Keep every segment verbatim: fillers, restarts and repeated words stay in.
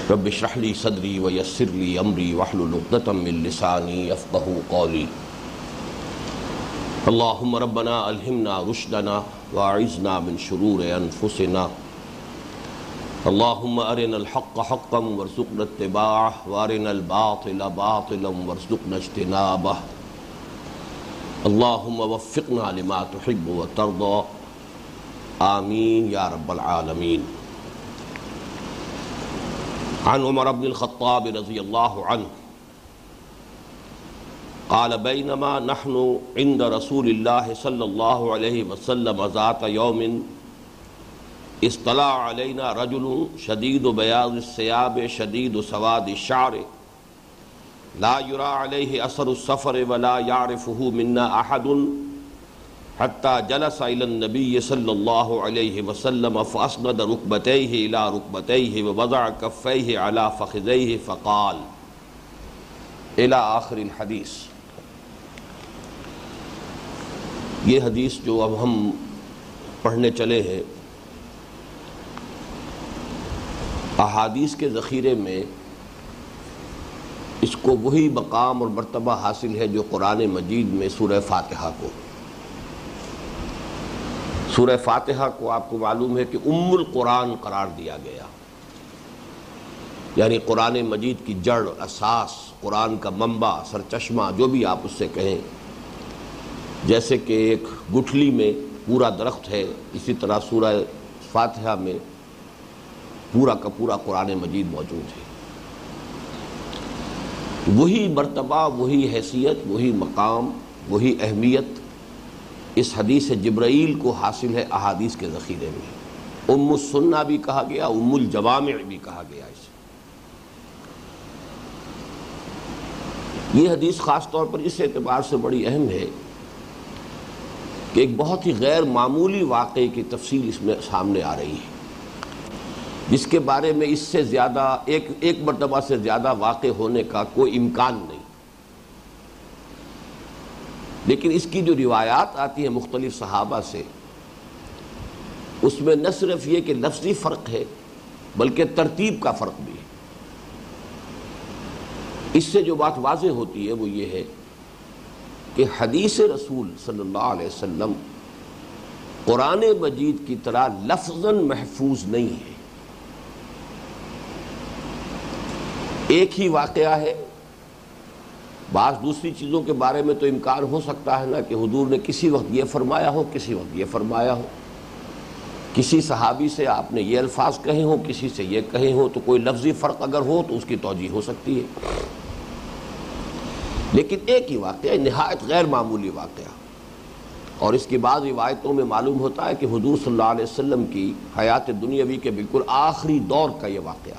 رب اشرح لي صدري ويسر لي امري واحلل عقدة من لساني يفقهوا قولي اللهم ربنا الهمنا رشدنا واعذنا من شرور انفسنا اللهم ارنا الحق حقا وارزقنا اتباعه وارنا الباطل باطلا وارزقنا اجتنابه اللهم وفقنا لما تحب وترضى آمین یا رب العالمین۔ عن عمر بن الخطاب رضی اللہ عنہ قال بینما نحن عند رسول اللہ صلی اللہ علیہ وسلم ذات یوم اطلع علینا رجل شدید بیاض الثیاب شدید سواد الشعر لا یرا علیہ اثر السفر ولا یعرفہ منا احد حتی جلس الی النبی صلی اللہ علیہ وسلم فاسند رکبتیہ الی رکبتیہ ووضع کفیہ علی فخذیہ فقال الی آخر الحدیث۔ یہ حدیث جو اب ہم پڑھنے چلے ہیں، احادیث کے ذخیرے میں اس کو وہی مقام اور مرتبہ حاصل ہے جو قرآن مجید میں سورہ فاتحہ کو سورہ فاتحہ کو آپ کو معلوم ہے کہ ام القرآن قرار دیا گیا، یعنی قرآن مجید کی جڑ، اساس، قرآن کا منبع، سرچشمہ، جو بھی آپ اس سے کہیں۔ جیسے کہ ایک گٹھلی میں پورا درخت ہے، اسی طرح سورہ فاتحہ میں پورا کا پورا قرآن مجید موجود ہے۔ وہی مرتبہ، وہی حیثیت، وہی مقام، وہی اہمیت اس حدیث جبرائیل کو حاصل ہے احادیث کے ذخیرے میں۔ ام السنہ بھی کہا گیا، ام الجوامع بھی کہا گیا اسے۔ یہ حدیث خاص طور پر اس اعتبار سے بڑی اہم ہے کہ ایک بہت ہی غیر معمولی واقعے کی تفصیل اس میں سامنے آ رہی ہے، جس کے بارے میں اس سے زیادہ ایک ایک مرتبہ سے زیادہ واقع ہونے کا کوئی امکان نہیں۔ لیکن اس کی جو روایات آتی ہیں مختلف صحابہ سے، اس میں نہ صرف یہ کہ لفظی فرق ہے بلکہ ترتیب کا فرق بھی ہے۔ اس سے جو بات واضح ہوتی ہے وہ یہ ہے کہ حدیث رسول صلی اللہ علیہ وسلم قرآن مجید کی طرح لفظاً محفوظ نہیں ہے۔ ایک ہی واقعہ ہے، بعض دوسری چیزوں کے بارے میں تو امکان ہو سکتا ہے نا کہ حضور نے کسی وقت یہ فرمایا ہو، کسی وقت یہ فرمایا ہو، کسی صحابی سے آپ نے یہ الفاظ کہے ہوں، کسی سے یہ کہے ہوں، تو کوئی لفظی فرق اگر ہو تو اس کی توجیہ ہو سکتی ہے۔ لیکن ایک ہی واقعہ، نہایت غیر معمولی واقعہ، اور اس کی بعض روایتوں میں معلوم ہوتا ہے کہ حضور صلی اللہ علیہ وسلم کی حیات دنیاوی کے بالکل آخری دور کا یہ واقعہ۔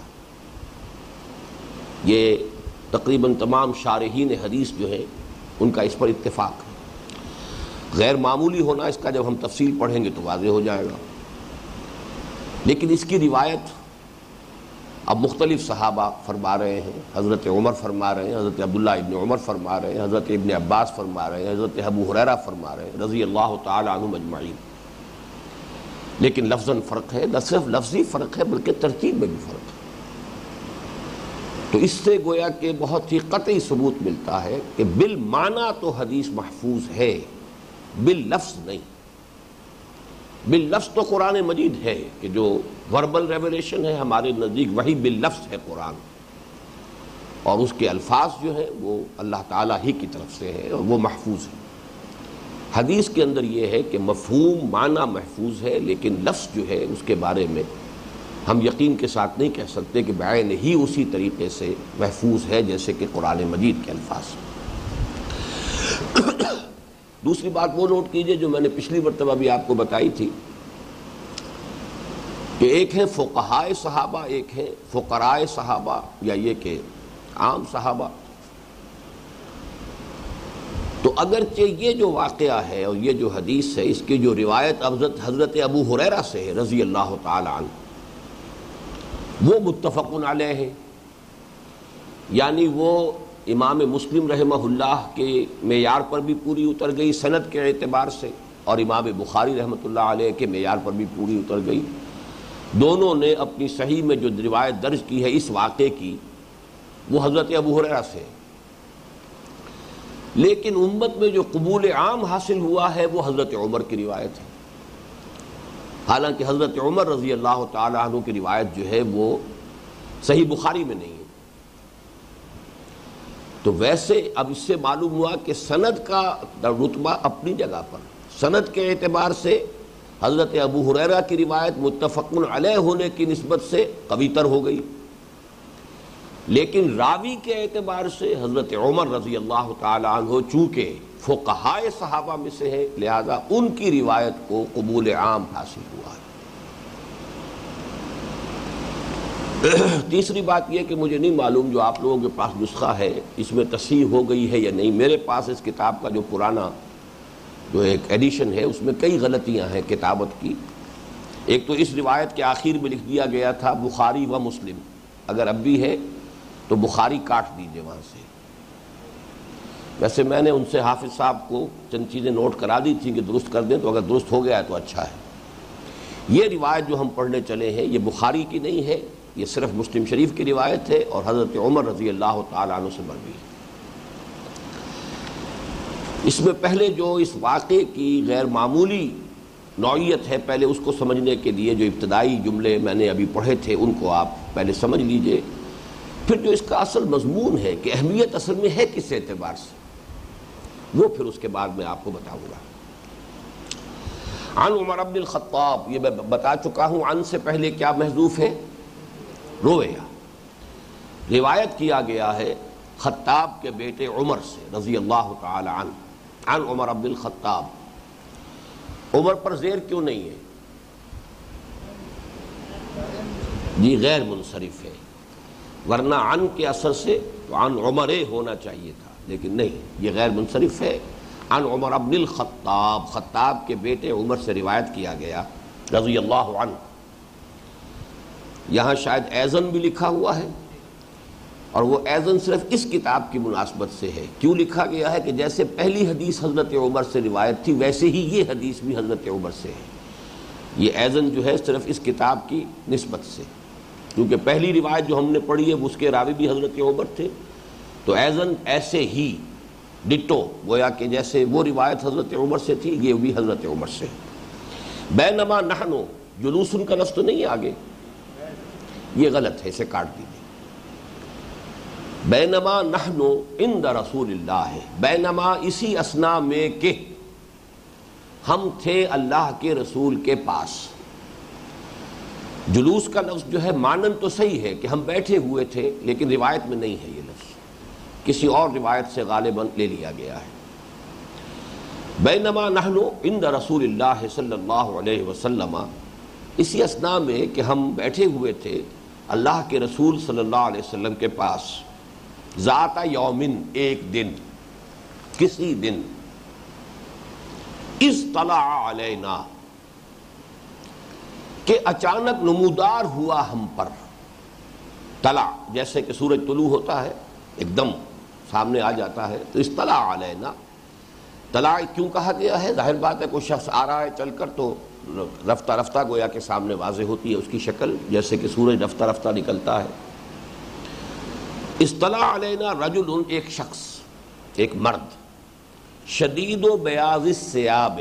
یہ تقریباً تمام شارحین حدیث جو ہیں ان کا اس پر اتفاق ہے۔ غیر معمولی ہونا اس کا جب ہم تفصیل پڑھیں گے تو واضح ہو جائے گا۔ لیکن اس کی روایت اب مختلف صحابہ فرما رہے ہیں، حضرت عمر فرما رہے ہیں، حضرت عبداللہ ابن عمر فرما رہے ہیں، حضرت ابن عباس فرما رہے ہیں، حضرت ابو ہریرہ فرما رہے ہیں رضی اللہ تعالی عنہم اجمعین۔ لیکن لفظاً فرق ہے، نہ صرف لفظی فرق ہے بلکہ ترتیب میں بھی فرق ہے۔ تو اس سے گویا کہ بہت ہی قطعی ثبوت ملتا ہے کہ بالمعنی تو حدیث محفوظ ہے، باللفظ نہیں۔ باللفظ تو قرآن مجید ہے کہ جو وربل ریولیشن ہے ہمارے نزدیک، وہی باللفظ ہے قرآن، اور اس کے الفاظ جو ہیں وہ اللہ تعالیٰ ہی کی طرف سے ہے اور وہ محفوظ ہے۔ حدیث کے اندر یہ ہے کہ مفہوم، معنی محفوظ ہے، لیکن لفظ جو ہے اس کے بارے میں ہم یقین کے ساتھ نہیں کہہ سکتے کہ بعین ہی اسی طریقے سے محفوظ ہے جیسے کہ قرآن مجید کے الفاظ۔ دوسری بات وہ نوٹ کیجئے جو میں نے پچھلی مرتبہ بھی آپ کو بتائی تھی کہ ایک ہے فقہائے صحابہ، ایک ہے فقرائے صحابہ، یا یہ کہ عام صحابہ۔ تو اگرچہ یہ جو واقعہ ہے اور یہ جو حدیث ہے، اس کی جو روایت حضرت ابو ہریرہ سے ہے رضی اللہ تعالی عنہ، وہ متفق علیہ ہے، یعنی وہ امام مسلم رحمہ اللہ کے معیار پر بھی پوری اتر گئی سند کے اعتبار سے، اور امام بخاری رحمۃ اللہ علیہ کے معیار پر بھی پوری اتر گئی، دونوں نے اپنی صحیح میں جو روایت درج کی ہے اس واقعے کی وہ حضرت ابو ہریرہ سے، لیکن امت میں جو قبول عام حاصل ہوا ہے وہ حضرت عمر کی روایت ہے، حالانکہ حضرت عمر رضی اللہ تعالی عنہ کی روایت جو ہے وہ صحیح بخاری میں نہیں ہے۔ تو ویسے اب اس سے معلوم ہوا کہ سند کا رتبہ اپنی جگہ پر، سند کے اعتبار سے حضرت ابو ہریرہ کی روایت متفق علیہ ہونے کی نسبت سے قوی تر ہو گئی، لیکن راوی کے اعتبار سے حضرت عمر رضی اللہ تعالی عنہ چونکہ فقہائے صحابہ میں سے ہے لہذا ان کی روایت کو قبول عام حاصل ہوا ہے۔ تیسری بات یہ کہ مجھے نہیں معلوم جو آپ لوگوں کے پاس نسخہ ہے اس میں تصحیح ہو گئی ہے یا نہیں، میرے پاس اس کتاب کا جو پرانا جو ایک ایڈیشن ہے اس میں کئی غلطیاں ہیں کتابت کی۔ ایک تو اس روایت کے آخر میں لکھ دیا گیا تھا بخاری و مسلم، اگر اب بھی ہے تو بخاری کاٹ دیجئے وہاں سے۔ ویسے میں نے ان سے حافظ صاحب کو چند چیزیں نوٹ کرا دی تھی کہ درست کر دیں، تو اگر درست ہو گیا ہے تو اچھا ہے۔ یہ روایت جو ہم پڑھنے چلے ہیں یہ بخاری کی نہیں ہے، یہ صرف مسلم شریف کی روایت ہے اور حضرت عمر رضی اللہ تعالیٰ عنہ سے مروی ہے۔ اس میں پہلے جو اس واقعے کی غیر معمولی نوعیت ہے پہلے اس کو سمجھنے کے لیے جو ابتدائی جملے میں نے ابھی پڑھے تھے ان کو آپ پہلے سمجھ لیجئے، پھر جو اس کا اصل مضمون ہے کہ اہمیت اصل میں ہے کس اعتبار سے وہ پھر اس کے بعد میں آپ کو بتاؤں گا۔ عن عمر بن الخطاب، یہ میں بتا چکا ہوں، عن سے پہلے کیا محذوف ہے؟ رویا۔ روایت کیا گیا ہے خطاب کے بیٹے عمر سے رضی اللہ تعالی عنہ، عن عمر بن الخطاب۔ عمر پر زیر کیوں نہیں ہے؟ جی غیر منصرف ہے، ورنہ عن کے اثر سے تو عن عمر ہونا چاہیے تھا، لیکن نہیں، یہ غیر منصرف ہے۔ عن عمر بن الخطاب، خطاب کے بیٹے عمر سے روایت کیا گیا رضی اللہ عنہ۔ یہاں شاید ایزن بھی لکھا ہوا ہے، اور وہ ایزن صرف اس کتاب کی مناسبت سے ہے۔ کیوں لکھا گیا ہے کہ جیسے پہلی حدیث حضرت عمر سے روایت تھی ویسے ہی یہ حدیث بھی حضرت عمر سے ہے۔ یہ ایزن جو ہے صرف اس کتاب کی نسبت سے، کیونکہ پہلی روایت جو ہم نے پڑھی ہے اس کے راوی بھی حضرت عمر تھے، تو ایزن ایسے ہی ڈٹو گویا کہ جیسے وہ روایت حضرت عمر سے تھی یہ بھی حضرت عمر سے۔ بینما نحنو، جلوسن کا لفظ تو نہیں ہے آگے، یہ غلط ہے، اسے کاٹ دیجیے۔ بینما نحنو عند رسول اللہ ہے، بینما اسی اثنا میں کہ ہم تھے اللہ کے رسول کے پاس۔ جلوس کا لفظ جو ہے مانن تو صحیح ہے کہ ہم بیٹھے ہوئے تھے، لیکن روایت میں نہیں ہے یہ لفظ، کسی اور روایت سے غالباً لے لیا گیا ہے۔ بینما نحن عند رسول اللہ صلی اللہ علیہ وسلم، اسی اثنا میں کہ ہم بیٹھے ہوئے تھے اللہ کے رسول صلی اللہ علیہ وسلم کے پاس، ذات یومن، ایک دن، کسی دن، اطلع علینا، کہ اچانک نمودار ہوا ہم پر۔ طلع جیسے کہ سورج طلوع ہوتا ہے ایک دم سامنے آ جاتا ہے، تو اطلع علینا، طلع کیوں کہا گیا ہے؟ ظاہر بات ہے کوئی شخص آ رہا ہے چل کر تو رفتہ رفتہ گویا کے سامنے واضح ہوتی ہے اس کی شکل، جیسے کہ سورج رفتہ رفتہ نکلتا ہے۔ اطلع علینا رجل، ایک شخص، ایک مرد، شدید و بیاض الثیاب،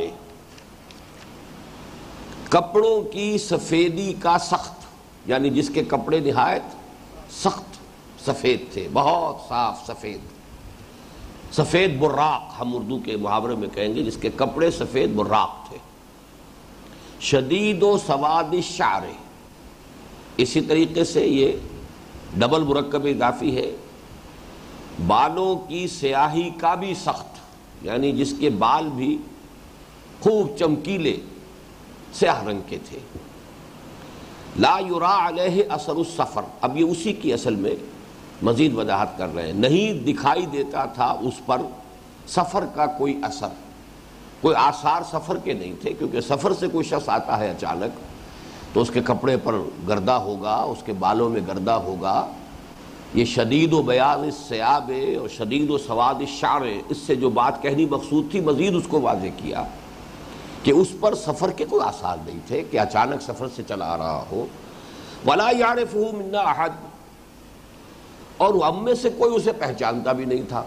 کپڑوں کی سفیدی کا سخت، یعنی جس کے کپڑے نہایت سخت سفید تھے، بہت صاف سفید، سفید براق ہم اردو کے محاورے میں کہیں گے، جس کے کپڑے سفید براق تھے۔ شدید و سواد الشعر، اسی طریقے سے یہ ڈبل مرکب اضافی ہے، بالوں کی سیاہی کا بھی سخت، یعنی جس کے بال بھی خوب چمکیلے سیاہ رنگ کے تھے۔ لا یرا علیہ اثر السفر، اب یہ اسی کی اصل میں مزید وضاحت کر رہے ہیں، نہیں دکھائی دیتا تھا اس پر سفر کا کوئی اثر، کوئی آثار سفر کے نہیں تھے، کیونکہ سفر سے کوئی شخص آتا ہے اچانک تو اس کے کپڑے پر گردہ ہوگا، اس کے بالوں میں گردہ ہوگا۔ یہ شدید و بیاض الثیاب اور شدید و سواد الشعر، اس سے جو بات کہنی مقصود تھی مزید اس کو واضح کیا کہ اس پر سفر کے کوئی آثار نہیں تھے کہ اچانک سفر سے چلا آ رہا ہو. ولا یعرفہ منا احد، اور ہم میں سے کوئی اسے پہچانتا بھی نہیں تھا.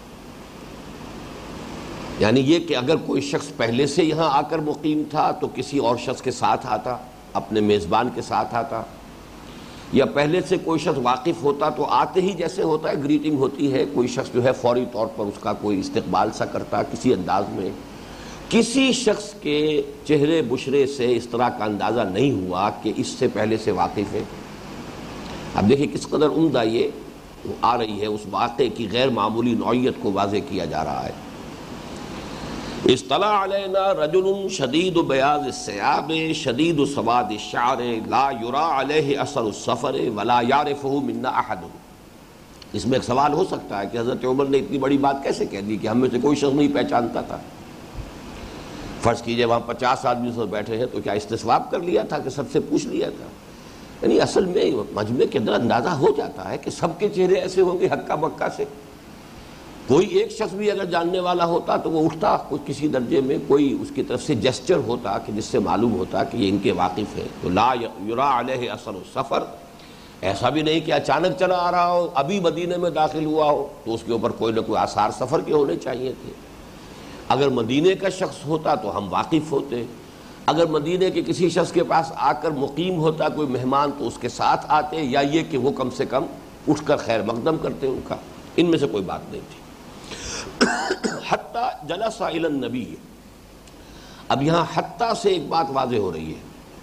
یعنی یہ کہ اگر کوئی شخص پہلے سے یہاں آ کر مقیم تھا تو کسی اور شخص کے ساتھ آتا، اپنے میزبان کے ساتھ آتا، یا پہلے سے کوئی شخص واقف ہوتا تو آتے ہی جیسے ہوتا ہے گریٹنگ ہوتی ہے، کوئی شخص جو ہے فوری طور پر اس کا کوئی استقبال سا کرتا کسی انداز میں. کسی شخص کے چہرے بشرے سے اس طرح کا اندازہ نہیں ہوا کہ اس سے پہلے سے واقف ہے. اب دیکھیں کس قدر عمدہ یہ آ رہی ہے، اس واقعے کی غیر معمولی نوعیت کو واضح کیا جا رہا ہے. اطلع علینا رجل شدید بیاض الثیاب شدید سواد الشعر لا یرا علیہ اثر السفر ولا یعرفہ منا احد. اس میں ایک سوال ہو سکتا ہے کہ حضرت عمر نے اتنی بڑی بات کیسے کہہ دی کہ ہم میں سے کوئی شخص نہیں پہچانتا تھا. فرض کیجئے وہاں پچاس آدمی سے بیٹھے ہیں تو کیا استصواب کر لیا تھا کہ سب سے پوچھ لیا تھا؟ یعنی اصل میں مجمع کے اندر اندازہ ہو جاتا ہے کہ سب کے چہرے ایسے ہوں گے ہکا بکا سے. کوئی ایک شخص بھی اگر جاننے والا ہوتا تو وہ اٹھتا، کوئی کسی درجے میں کوئی اس کی طرف سے جسچر ہوتا کہ جس سے معلوم ہوتا کہ یہ ان کے واقف ہے. تو لا یرا علیہ اثر السفر، ایسا بھی نہیں کہ اچانک چلا آ رہا ہو، ابھی مدینے میں داخل ہوا ہو تو اس کے اوپر کوئی نہ کوئی آثار سفر کے ہونے چاہیے تھے. اگر مدینے کا شخص ہوتا تو ہم واقف ہوتے، اگر مدینے کے کسی شخص کے پاس آ کر مقیم ہوتا کوئی مہمان تو اس کے ساتھ آتے، یا یہ کہ وہ کم سے کم اٹھ کر خیر مقدم کرتے ان کا. ان میں سے کوئی بات نہیں تھی. حتیٰ جلس الی النبی، اب یہاں حتیٰ سے ایک بات واضح ہو رہی ہے.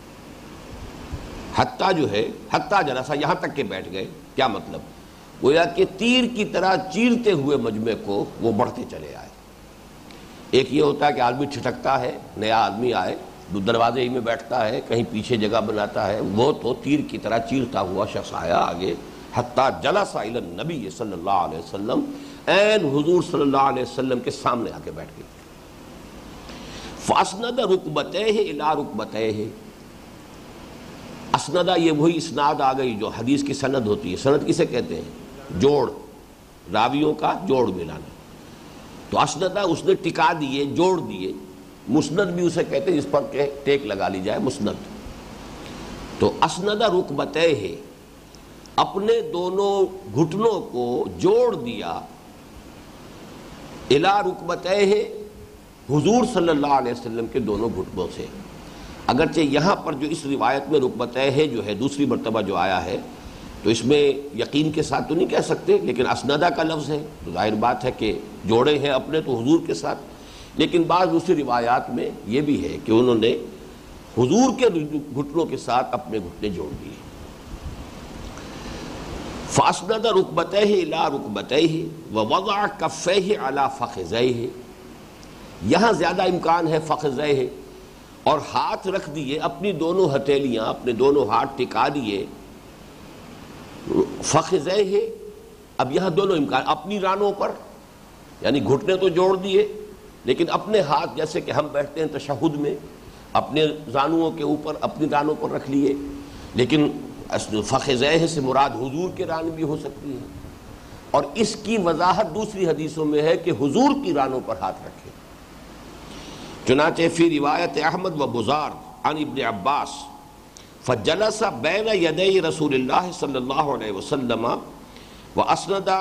حتیٰ جو ہے حتیٰ جلسہ، یہاں تک کہ بیٹھ گئے. کیا مطلب؟ گویا کہ تیر کی طرح چیرتے ہوئے مجمع کو وہ بڑھتے چلے آئے. ایک یہ ہوتا ہے کہ آدمی چھٹکتا ہے، نیا آدمی آئے دروازے ہی میں بیٹھتا ہے، کہیں پیچھے جگہ بناتا ہے. وہ تو تیر کی طرح چیرتا ہوا شخص آیا آگے. حتیٰ جلس الی النبی صلی اللہ علیہ وسلم، این حضور صلی اللہ علیہ وسلم کے سامنے آ کے بیٹھ گئے. فاسند رکبتیہ الی رکبتیہ، اسندہ یہ وہی اسناد آ گئی جو حدیث کی سند ہوتی ہے. سند کسے کہتے ہیں؟ جوڑ، راویوں کا جوڑ ملانا. تو اسندہ اس نے ٹکا دیے، جوڑ دیے. مسند بھی اسے کہتے ہیں جس پر کہ ٹیک لگا لی جائے، مسند. تو اسندہ رکبتیہ، اپنے دونوں گھٹنوں کو جوڑ دیا الی رکبتیہ، حضور صلی اللہ علیہ وسلم کے دونوں گھٹنوں سے. اگرچہ یہاں پر جو اس روایت میں رکبتیہ جو ہے دوسری مرتبہ جو آیا ہے تو اس میں یقین کے ساتھ تو نہیں کہہ سکتے، لیکن اسندہ کا لفظ ہے تو ظاہر بات ہے کہ جوڑے ہیں اپنے تو حضور کے ساتھ. لیکن بعض دوسری روایات میں یہ بھی ہے کہ انہوں نے حضور کے گھٹنوں کے ساتھ اپنے گھٹنے جوڑ دیے. فاسند رکبتیہ الی رکبتیہ ووضع کفیہ علی فخذیہ، یہاں زیادہ امکان ہے فخذیہ، اور ہاتھ رکھ دیے، اپنی دونوں ہتھیلیاں، اپنے دونوں ہاتھ ٹکا دیے فخذیہ. اب یہاں دونوں امکان، اپنی رانوں پر، یعنی گھٹنے تو جوڑ دیے لیکن اپنے ہاتھ جیسے کہ ہم بیٹھتے ہیں تشہد میں اپنے زانوؤں کے اوپر اپنی رانوں پر رکھ لیے. لیکن فخذیہ سے مراد حضور کے ران بھی ہو سکتی ہے، اور اس کی وضاحت دوسری حدیثوں میں ہے کہ حضور کی رانوں پر ہاتھ رکھے. چنانچہ فی روایت احمد و بزار عن ابن عباس فجلس بین یدی رسول اللہ صلی اللہ علیہ وسلم واسند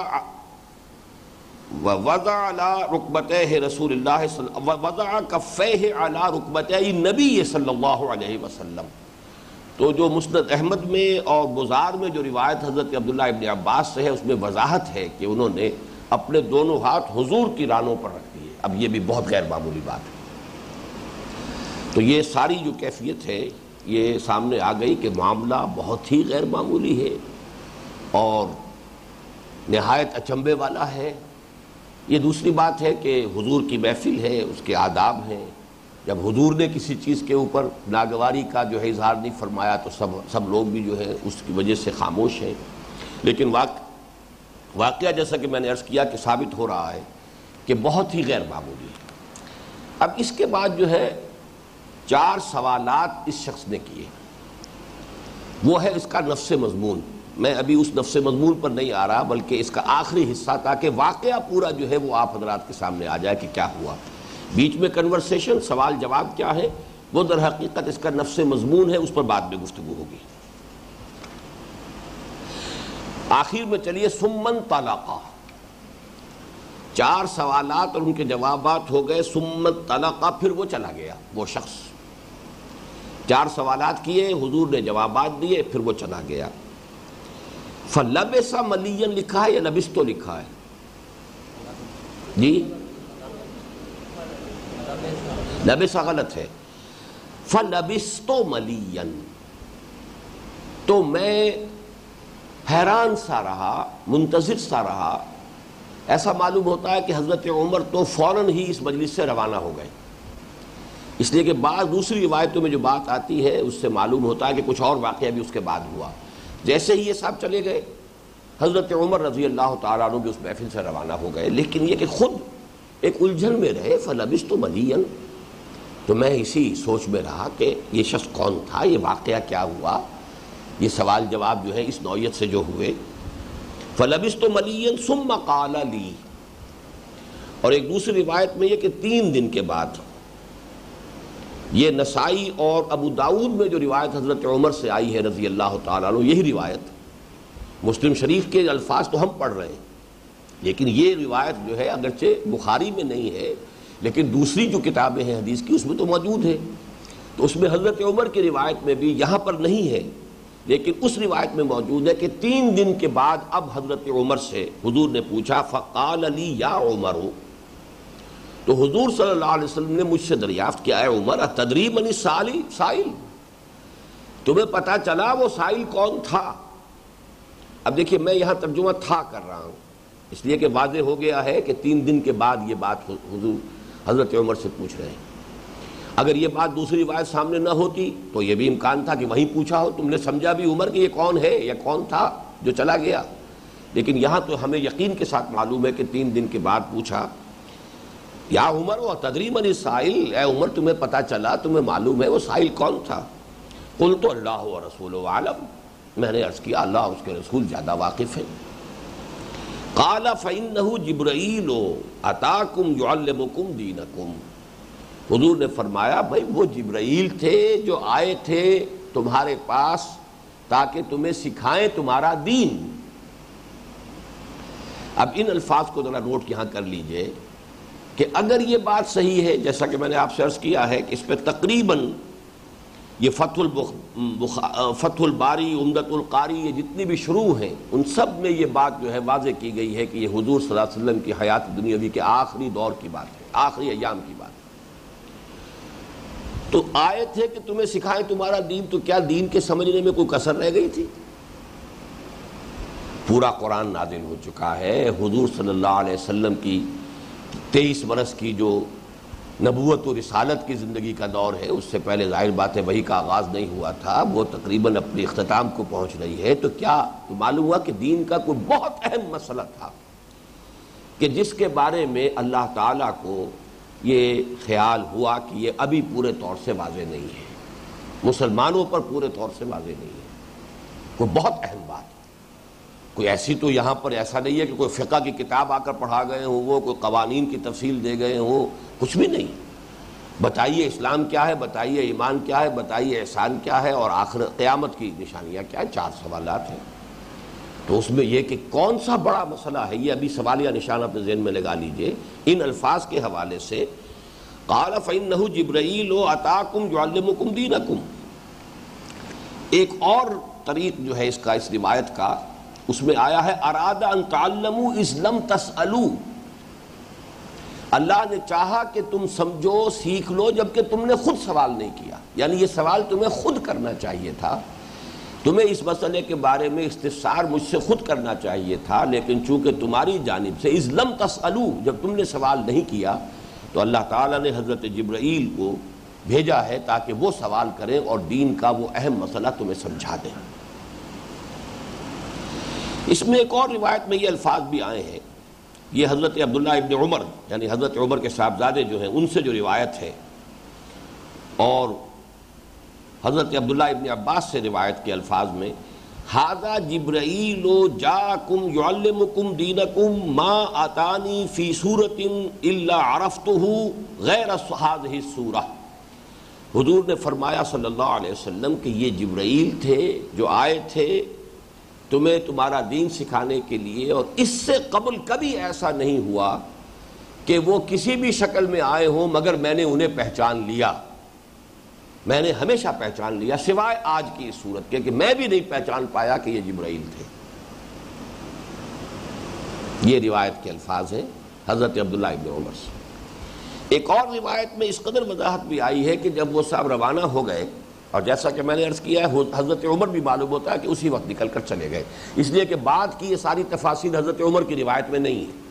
ووضع علی رکبتیہ رسول اللہ صلی ووضع کفیہ علی رکبتیہ نبی صلی اللہ علیہ وسلم. تو جو مسند احمد میں اور بزار میں جو روایت حضرت عبداللہ ابن عباس سے ہے اس میں وضاحت ہے کہ انہوں نے اپنے دونوں ہاتھ حضور کی رانوں پر رکھ دیے. اب یہ بھی بہت غیر معمولی بات ہے. تو یہ ساری جو کیفیت ہے یہ سامنے آ گئی کہ معاملہ بہت ہی غیر معمولی ہے اور نہایت اچنبے والا ہے. یہ دوسری بات ہے کہ حضور کی محفل ہے، اس کے آداب ہیں. جب حضور نے کسی چیز کے اوپر ناگواری کا جو ہے اظہار نہیں فرمایا تو سب سب لوگ بھی جو ہے اس کی وجہ سے خاموش ہیں. لیکن واقع واقعہ جیسا کہ میں نے عرض کیا کہ ثابت ہو رہا ہے کہ بہت ہی غیر معمولی ہے. اب اس کے بعد جو ہے چار سوالات اس شخص نے کیے، وہ ہے اس کا نفس مضمون. میں ابھی اس نفس مضمون پر نہیں آ رہا بلکہ اس کا آخری حصہ تاکہ واقعہ پورا جو ہے وہ آپ حضرات کے سامنے آ جائے کہ کیا ہوا. بیچ میں کنورسیشن، سوال جواب کیا ہے، وہ در حقیقت اس کا نفس مضمون ہے، اس پر بعد میں گفتگو ہوگی۔ آخر میں چلیے ثمن طلقا، چار سوالات اور ان کے جوابات ہو گئے، ثمن طلقا، پھر وہ چلا گیا وہ شخص، چار سوالات کیے، حضور نے جوابات دیے، پھر وہ چلا گیا۔ فلبس ملین لکھا ہے یا لبستو لکھا ہے؟ جی لبسا غلط ہے، فلبستو ملین، تو میں حیران سا رہا، منتظر سا رہا۔ ایسا معلوم ہوتا ہے کہ حضرت عمر تو فوراً ہی اس مجلس سے روانہ ہو گئے، اس لیے کہ بعض دوسری روایتوں میں جو بات آتی ہے اس سے معلوم ہوتا ہے کہ کچھ اور واقعہ بھی اس کے بعد ہوا۔ جیسے ہی یہ صاحب چلے گئے، حضرت عمر رضی اللہ تعالیٰ عنہ بھی اس محفل سے روانہ ہو گئے، لیکن یہ کہ خود ایک الجھن میں رہے، فلبستو ملین، تو میں اسی سوچ میں رہا کہ یہ شخص کون تھا، یہ واقعہ کیا ہوا، یہ سوال جواب جو ہے اس نوعیت سے جو ہوئے۔ فلبستو ملین ثم قال لی، اور ایک دوسری روایت میں یہ کہ تین دن کے بعد، یہ نسائی اور ابو داؤد میں جو روایت حضرت عمر سے آئی ہے رضی اللہ تعالیٰ عنہ، یہی روایت، مسلم شریف کے الفاظ تو ہم پڑھ رہے ہیں، لیکن یہ روایت جو ہے اگرچہ بخاری میں نہیں ہے لیکن دوسری جو کتابیں ہیں حدیث کی اس میں تو موجود ہے، تو اس میں حضرت عمر کی روایت میں بھی یہاں پر نہیں ہے، لیکن اس روایت میں موجود ہے کہ تین دن کے بعد اب حضرت عمر سے حضور نے پوچھا، فقال لی یا عمر، تو حضور صلی اللہ علیہ وسلم نے مجھ سے دریافت کیا، اے عمر اتدری من السائل، سائل، تمہیں پتا چلا وہ سائل کون تھا؟ اب دیکھیے میں یہاں ترجمہ تھا کر رہا ہوں اس لیے کہ واضح ہو گیا ہے کہ تین دن کے بعد یہ بات حضور حضرت عمر سے پوچھ رہے ہیں۔ اگر یہ بات دوسری روایت سامنے نہ ہوتی تو یہ بھی امکان تھا کہ وہیں پوچھا ہو، تم نے سمجھا بھی عمر کہ یہ کون ہے یا کون تھا جو چلا گیا، لیکن یہاں تو ہمیں یقین کے ساتھ معلوم ہے کہ تین دن کے بعد پوچھا، یا عمر و تدری من السائل، اے عمر تمہیں پتا چلا، تمہیں معلوم ہے وہ سائل کون تھا؟ قلت اللہ و رسولہ اعلم، میں نے عرض کیا اللہ اس کے رسول زیادہ واقف ہیں۔ قال فإنه جبرائیل اتاکم یعلمکم دینکم، حضور نے فرمایا بھائی وہ جبرائیل تھے جو آئے تھے تمہارے پاس تاکہ تمہیں سکھائیں تمہارا دین۔ اب ان الفاظ کو ذرا نوٹ یہاں کر لیجئے کہ اگر یہ بات صحیح ہے، جیسا کہ میں نے آپ سے عرض کیا ہے کہ اس پہ تقریباً یہ فتح البخ... فتح الباری، عمدۃ القاری، یہ جتنی بھی شروع ہیں ان سب میں یہ بات جو ہے واضح کی گئی ہے کہ یہ حضور صلی اللہ علیہ وسلم کی حیات دنیاوی کے آخری دور کی بات ہے، آخری ایام کی بات ہے۔ تو آئے تھے کہ تمہیں سکھائیں تمہارا دین، تو کیا دین کے سمجھنے میں کوئی کسر رہ گئی تھی؟ پورا قرآن نازل ہو چکا ہے، حضور صلی اللہ علیہ وسلم کی تیئیس برس کی جو نبوت و رسالت کی زندگی کا دور ہے، اس سے پہلے ظاہر بات ہے وحی کا آغاز نہیں ہوا تھا، وہ تقریباً اپنے اختتام کو پہنچ رہی ہے۔ تو کیا معلوم ہوا کہ دین کا کوئی بہت اہم مسئلہ تھا کہ جس کے بارے میں اللہ تعالیٰ کو یہ خیال ہوا کہ یہ ابھی پورے طور سے واضح نہیں ہے، مسلمانوں پر پورے طور سے واضح نہیں ہے، کوئی بہت اہم بات ہے۔ کوئی ایسی تو یہاں پر ایسا نہیں ہے کہ کوئی فقہ کی کتاب آ کر پڑھا گئے ہوں، وہ کوئی قوانین کی تفصیل دے گئے ہوں، کچھ بھی نہیں۔ بتائیے اسلام کیا ہے، بتائیے ایمان کیا ہے، بتائیے احسان کیا ہے، اور آخر قیامت کی نشانیاں کیا ہے، چار سوالات ہیں۔ تو اس میں یہ کہ کون سا بڑا مسئلہ ہے، یہ ابھی سوالیہ نشان اپنے ذہن میں لگا لیجئے ان الفاظ کے حوالے سے۔ قال فإنه جبرائیل اتاکم یعلمکم دینکم، ایک اور طریق جو ہے اس کا، اس روایت کا، اس میں آیا ہے اراد ان تعلموا اذ لم تسألوا، اللہ نے چاہا کہ تم سمجھو سیکھ لو جبکہ تم نے خود سوال نہیں کیا، یعنی یہ سوال تمہیں خود کرنا چاہیے تھا، تمہیں اس مسئلے کے بارے میں استفسار مجھ سے خود کرنا چاہیے تھا، لیکن چونکہ تمہاری جانب سے اذ لم تسألوا، جب تم نے سوال نہیں کیا تو اللہ تعالیٰ نے حضرت جبرائیل کو بھیجا ہے تاکہ وہ سوال کریں اور دین کا وہ اہم مسئلہ تمہیں سمجھا دیں۔ اس میں ایک اور روایت میں یہ الفاظ بھی آئے ہیں، یہ حضرت عبداللہ ابن عمر یعنی حضرت عمر کے صاحبزادے جو ہیں ان سے جو روایت ہے، اور حضرت عبداللہ ابن عباس سے روایت کے الفاظ میں ھذا جبرائیل جاءکم یعلمکم دینکم ما آتانی فی صورت الا عرفتہ غیر ھذہ الصورہ۔ حضور نے فرمایا صلی اللہ علیہ وسلم کہ یہ جبرائیل تھے جو آئے تھے تمہیں تمہارا دین سکھانے کے لیے، اور اس سے قبل کبھی ایسا نہیں ہوا کہ وہ کسی بھی شکل میں آئے ہوں مگر میں نے انہیں پہچان لیا، میں نے ہمیشہ پہچان لیا، سوائے آج کی اس صورت کے کہ میں بھی نہیں پہچان پایا کہ یہ جبرائیل تھے۔ یہ روایت کے الفاظ ہیں حضرت عبداللہ ابن عمر سے۔ ایک اور روایت میں اس قدر وضاحت بھی آئی ہے کہ جب وہ صاحب روانہ ہو گئے، اور جیسا کہ میں نے عرض کیا ہے حضرت عمر بھی معلوم ہوتا ہے کہ اسی وقت نکل کر چلے گئے، اس لیے کہ بعد کی یہ ساری تفاصیل حضرت عمر کی روایت میں نہیں ہے۔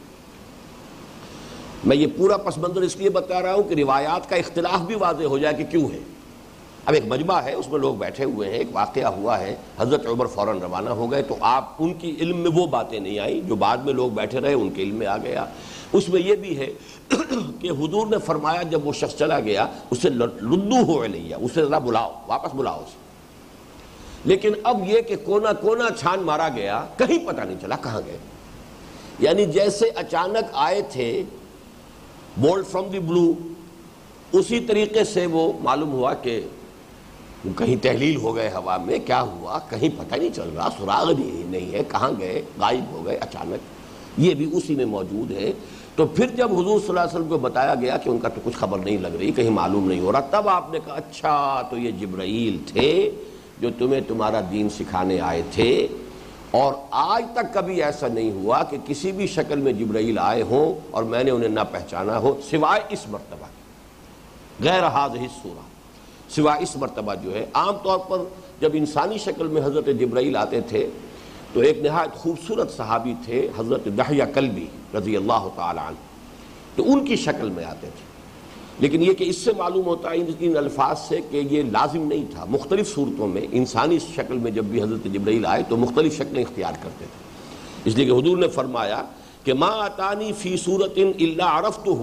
میں یہ پورا پس منظر اس لیے بتا رہا ہوں کہ روایات کا اختلاف بھی واضح ہو جائے کہ کیوں ہے۔ اب ایک مجمع ہے، اس میں لوگ بیٹھے ہوئے ہیں، ایک واقعہ ہوا ہے، حضرت عمر فوراً روانہ ہو گئے، تو آپ ان کی علم میں وہ باتیں نہیں آئیں جو بعد میں لوگ بیٹھے رہے ان کے علم میں آ گیا۔ اس میں یہ بھی ہے کہ حضور نے فرمایا جب وہ شخص چلا گیا اسے ردوہ الیہ، اسے ذرا بلاؤ، واپس بلاؤ اسے۔ لیکن اب یہ کہ کونا کونا چھان مارا گیا، کہیں پتہ نہیں چلا کہاں گئے، یعنی جیسے اچانک آئے تھے بولڈ فرام دی بلو، اسی طریقے سے وہ معلوم ہوا کہ کہیں تحلیل ہو گئے ہوا میں، کیا ہوا کہیں پتہ نہیں چل رہا، سراغ نہیں ہے، کہاں گئے، غائب ہو گئے اچانک۔ یہ بھی اسی میں موجود ہے۔ تو پھر جب حضور صلی اللہ علیہ وسلم کو بتایا گیا کہ ان کا تو کچھ خبر نہیں لگ رہی، کہیں معلوم نہیں ہو رہا، تب آپ نے کہا اچھا تو یہ جبرائیل تھے جو تمہیں تمہارا دین سکھانے آئے تھے، اور آج تک کبھی ایسا نہیں ہوا کہ کسی بھی شکل میں جبرائیل آئے ہوں اور میں نے انہیں نہ پہچانا ہو، سوائے اس مرتبہ غیر ھذہ الصورہ، سوائے اس مرتبہ جو ہے۔ عام طور پر جب انسانی شکل میں حضرت جبرائیل آتے تھے تو ایک نہایت خوبصورت صحابی تھے حضرت دحیہ کلبی رضی اللہ تعالی عنہ، تو ان کی شکل میں آتے تھے۔ لیکن یہ کہ اس سے معلوم ہوتا ہے ان الفاظ سے کہ یہ لازم نہیں تھا، مختلف صورتوں میں انسانی شکل میں جب بھی حضرت جبرائیل آئے تو مختلف شکلیں اختیار کرتے تھے، اس لیے کہ حضور نے فرمایا کہ ما اتانی فی صورت الا عرفتہ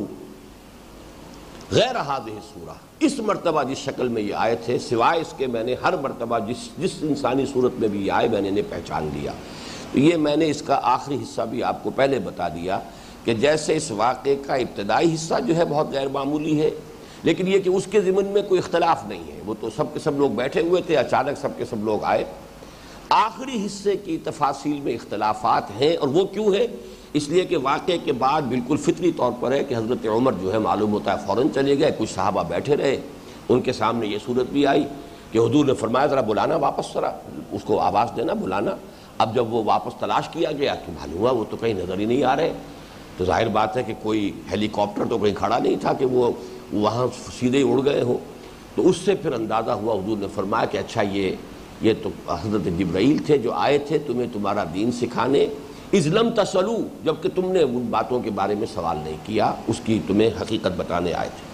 غیر ھذہ الصورہ، اس مرتبہ جس شکل میں یہ آئے تھے سوائے اس کے میں نے ہر مرتبہ جس جس انسانی صورت میں بھی یہ آئے میں نے انہیں پہچان لیا۔ تو یہ میں نے اس کا آخری حصہ بھی آپ کو پہلے بتا دیا کہ جیسے اس واقعے کا ابتدائی حصہ جو ہے بہت غیر معمولی ہے، لیکن یہ کہ اس کے ضمن میں کوئی اختلاف نہیں ہے، وہ تو سب کے سب لوگ بیٹھے ہوئے تھے، اچانک سب کے سب لوگ آئے۔ آخری حصے کی تفاصیل میں اختلافات ہیں، اور وہ کیوں ہے؟ اس لیے کہ واقعے کے بعد بالکل فطری طور پر ہے کہ حضرت عمر جو ہے معلوم ہوتا ہے فوراً چلے گئے، کچھ صحابہ بیٹھے رہے، ان کے سامنے یہ صورت بھی آئی کہ حضور نے فرمایا ذرا بلانا واپس، ذرا اس کو آواز دینا، بلانا۔ اب جب وہ واپس تلاش کیا گیا کہ معلوم ہوا وہ تو کہیں نظر ہی نہیں آ رہے، تو ظاہر بات ہے کہ کوئی ہیلی کاپٹر تو کہیں کھڑا نہیں تھا کہ وہ وہاں سیدھے اڑ گئے ہوں۔ تو اس سے پھر اندازہ ہوا، حضور نے فرمایا کہ اچھا یہ یہ تو حضرت جبرائیل تھے جو آئے تھے تمہیں تمہارا دین سکھانے، اذ لم تسلو، جبکہ تم نے ان باتوں کے بارے میں سوال نہیں کیا، اس کی تمہیں حقیقت بتانے آئے تھے۔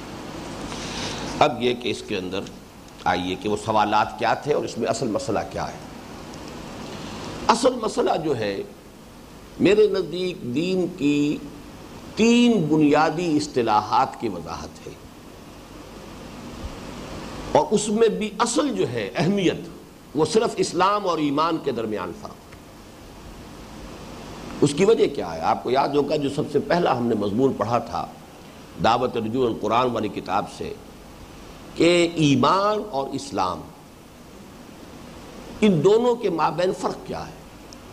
اب یہ کہ اس کے اندر آئیے کہ وہ سوالات کیا تھے اور اس میں اصل مسئلہ کیا ہے۔ اصل مسئلہ جو ہے میرے نزدیک دین کی تین بنیادی اصطلاحات کی وضاحت ہے، اور اس میں بھی اصل جو ہے اہمیت وہ صرف اسلام اور ایمان کے درمیان فرق۔ اس کی وجہ کیا ہے؟ آپ کو یاد ہوگا جو سب سے پہلا ہم نے مضمون پڑھا تھا دعوت رجوع القرآن والی کتاب سے، کہ ایمان اور اسلام ان دونوں کے مابین فرق کیا ہے۔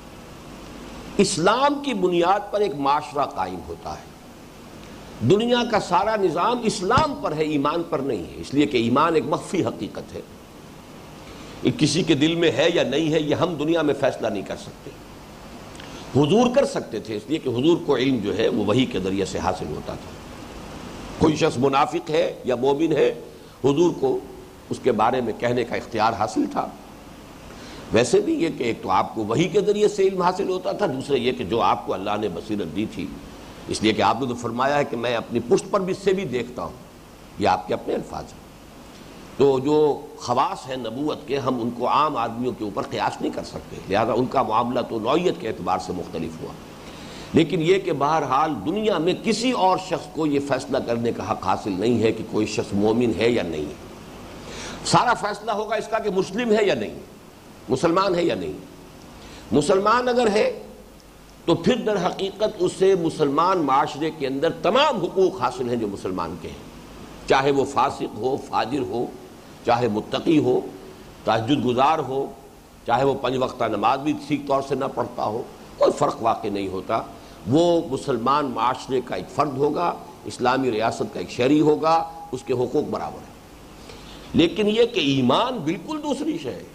اسلام کی بنیاد پر ایک معاشرہ قائم ہوتا ہے، دنیا کا سارا نظام اسلام پر ہے، ایمان پر نہیں ہے، اس لیے کہ ایمان ایک مخفی حقیقت ہے، یہ کسی کے دل میں ہے یا نہیں ہے یہ ہم دنیا میں فیصلہ نہیں کر سکتے۔ حضور کر سکتے تھے، اس لیے کہ حضور کو علم جو ہے وہ وحی کے ذریعے سے حاصل ہوتا تھا۔ کوئی شخص منافق ہے یا مومن ہے، حضور کو اس کے بارے میں کہنے کا اختیار حاصل تھا۔ ویسے بھی یہ کہ ایک تو آپ کو وحی کے ذریعے سے علم حاصل ہوتا تھا، دوسرے یہ کہ جو آپ کو اللہ نے بصیرت دی تھی، اس لیے کہ آپ نے تو فرمایا ہے کہ میں اپنی پشت پر بھی سے بھی دیکھتا ہوں، یہ آپ کے اپنے الفاظ ہیں۔ تو جو خواص ہیں نبوت کے ہم ان کو عام آدمیوں کے اوپر قیاس نہیں کر سکتے، لہذا ان کا معاملہ تو نوعیت کے اعتبار سے مختلف ہوا۔ لیکن یہ کہ بہرحال دنیا میں کسی اور شخص کو یہ فیصلہ کرنے کا حق حاصل نہیں ہے کہ کوئی شخص مومن ہے یا نہیں ہے، سارا فیصلہ ہوگا اس کا کہ مسلم ہے یا نہیں، مسلمان ہے یا نہیں؟ مسلمان اگر ہے تو پھر در حقیقت اسے مسلمان معاشرے کے اندر تمام حقوق حاصل ہیں جو مسلمان کے ہیں، چاہے وہ فاسق ہو، فاجر ہو، چاہے متقی ہو، تہجد گزار ہو، چاہے وہ پنج وقتہ نماز بھی ٹھیک طور سے نہ پڑھتا ہو، کوئی فرق واقع نہیں ہوتا، وہ مسلمان معاشرے کا ایک فرد ہوگا، اسلامی ریاست کا ایک شہری ہوگا، اس کے حقوق برابر ہیں۔ لیکن یہ کہ ایمان بالکل دوسری شے ہے۔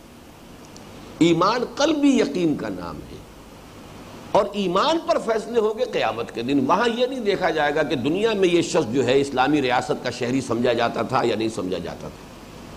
ایمان قلبی یقین کا نام ہے، اور ایمان پر فیصلے ہوں گے قیامت کے دن۔ وہاں یہ نہیں دیکھا جائے گا کہ دنیا میں یہ شخص جو ہے اسلامی ریاست کا شہری سمجھا جاتا تھا یا نہیں سمجھا جاتا تھا،